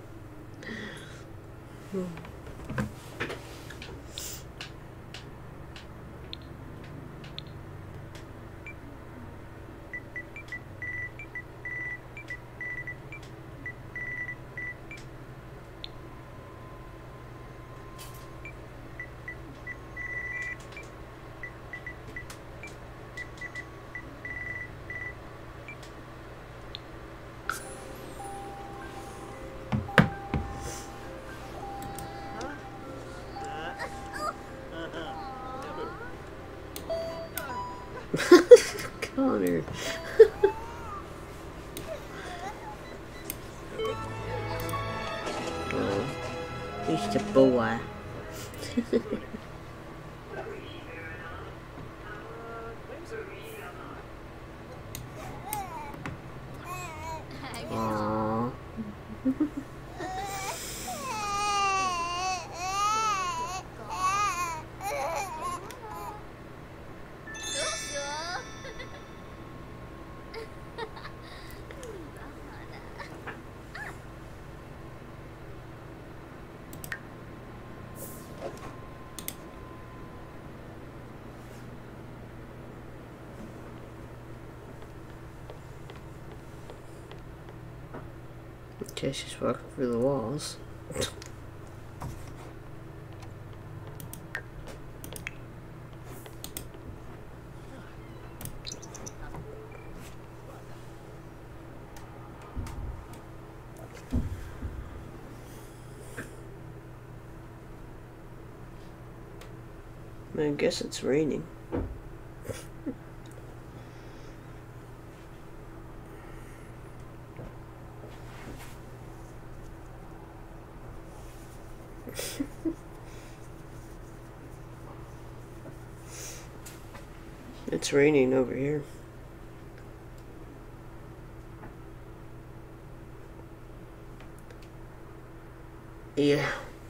Connor. Oh, he's the boy. Aww. Okay, she's walking through the walls. I guess it's raining. It's raining over here. Yeah.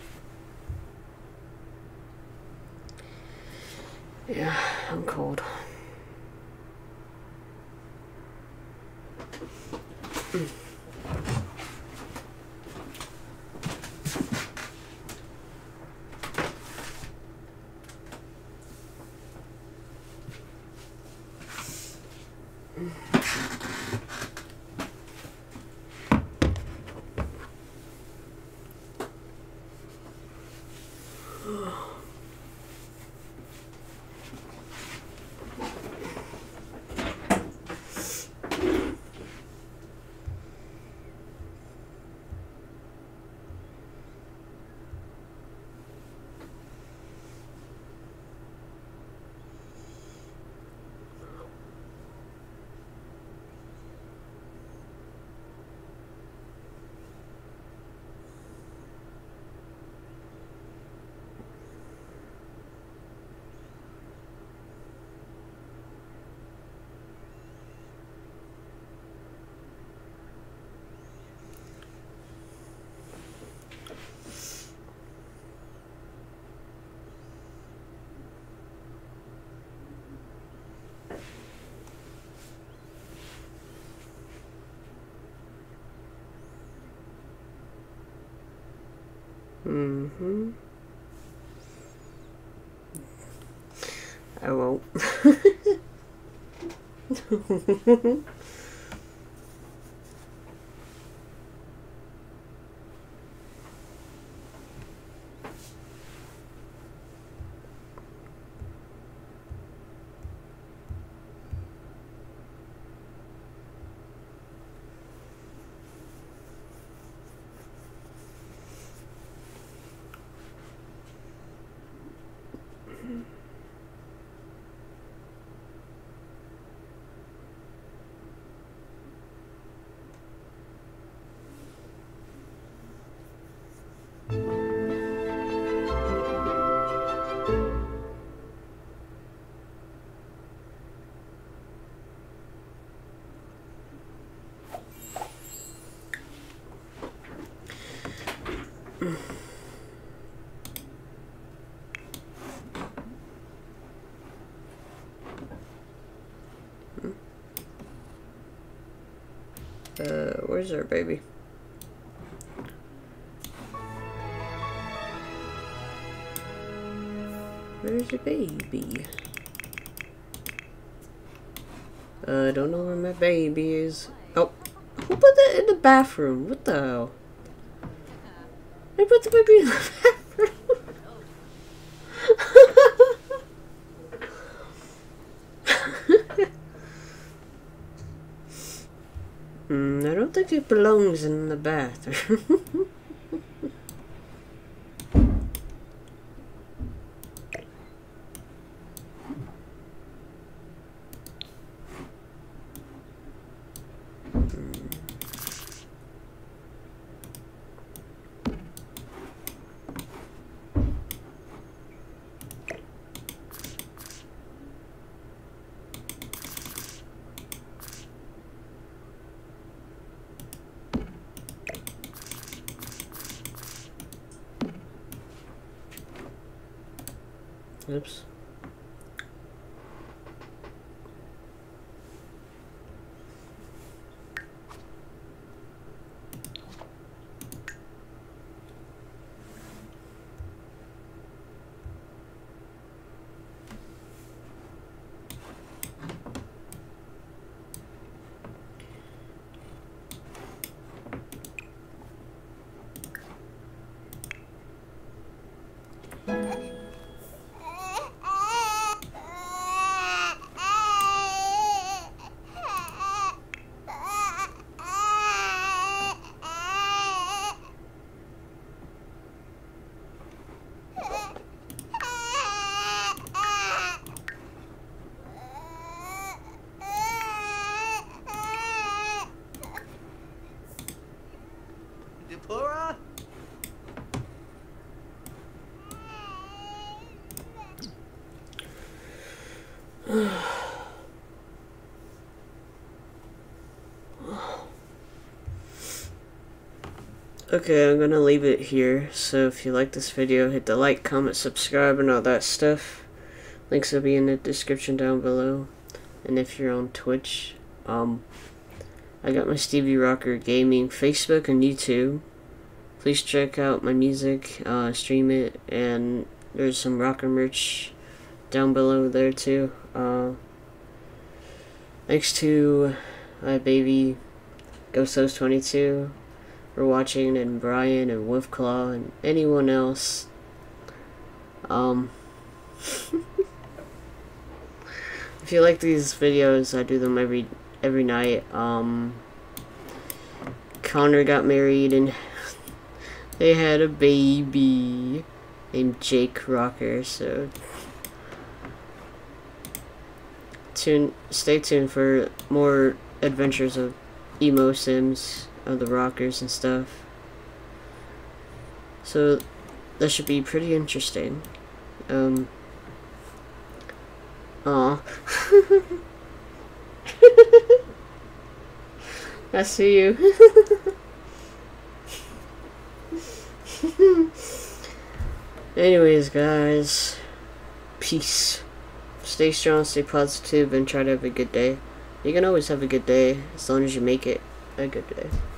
Yeah, I'm cold. Mm-hmm. I won't. Where's our baby? Where's the baby? I don't know where my baby is. Oh, who put that in the bathroom? What the hell? I put the baby in the bathroom. I don't think it belongs in the bathroom. Oops. Dipura? Okay, I'm gonna leave it here. So if you like this video, hit the like, comment, subscribe, and all that stuff. Links will be in the description down below. And if you're on Twitch, I got my Stevie Rocker Gaming Facebook and YouTube. Please check out my music, stream it, and there's some rocker merch down below there too. Thanks to my baby GhostHost22 for watching, and Brian and Wolfclaw and anyone else. If you like these videos, I do them every night. Connor got married and they had a baby named Jake Rocker, so stay tuned for more adventures of emo sims of the rockers and stuff. So that should be pretty interesting. Aw. I see you. Anyways, guys, peace. Stay strong, stay positive, and try to have a good day. You can always have a good day as long as you make it a good day.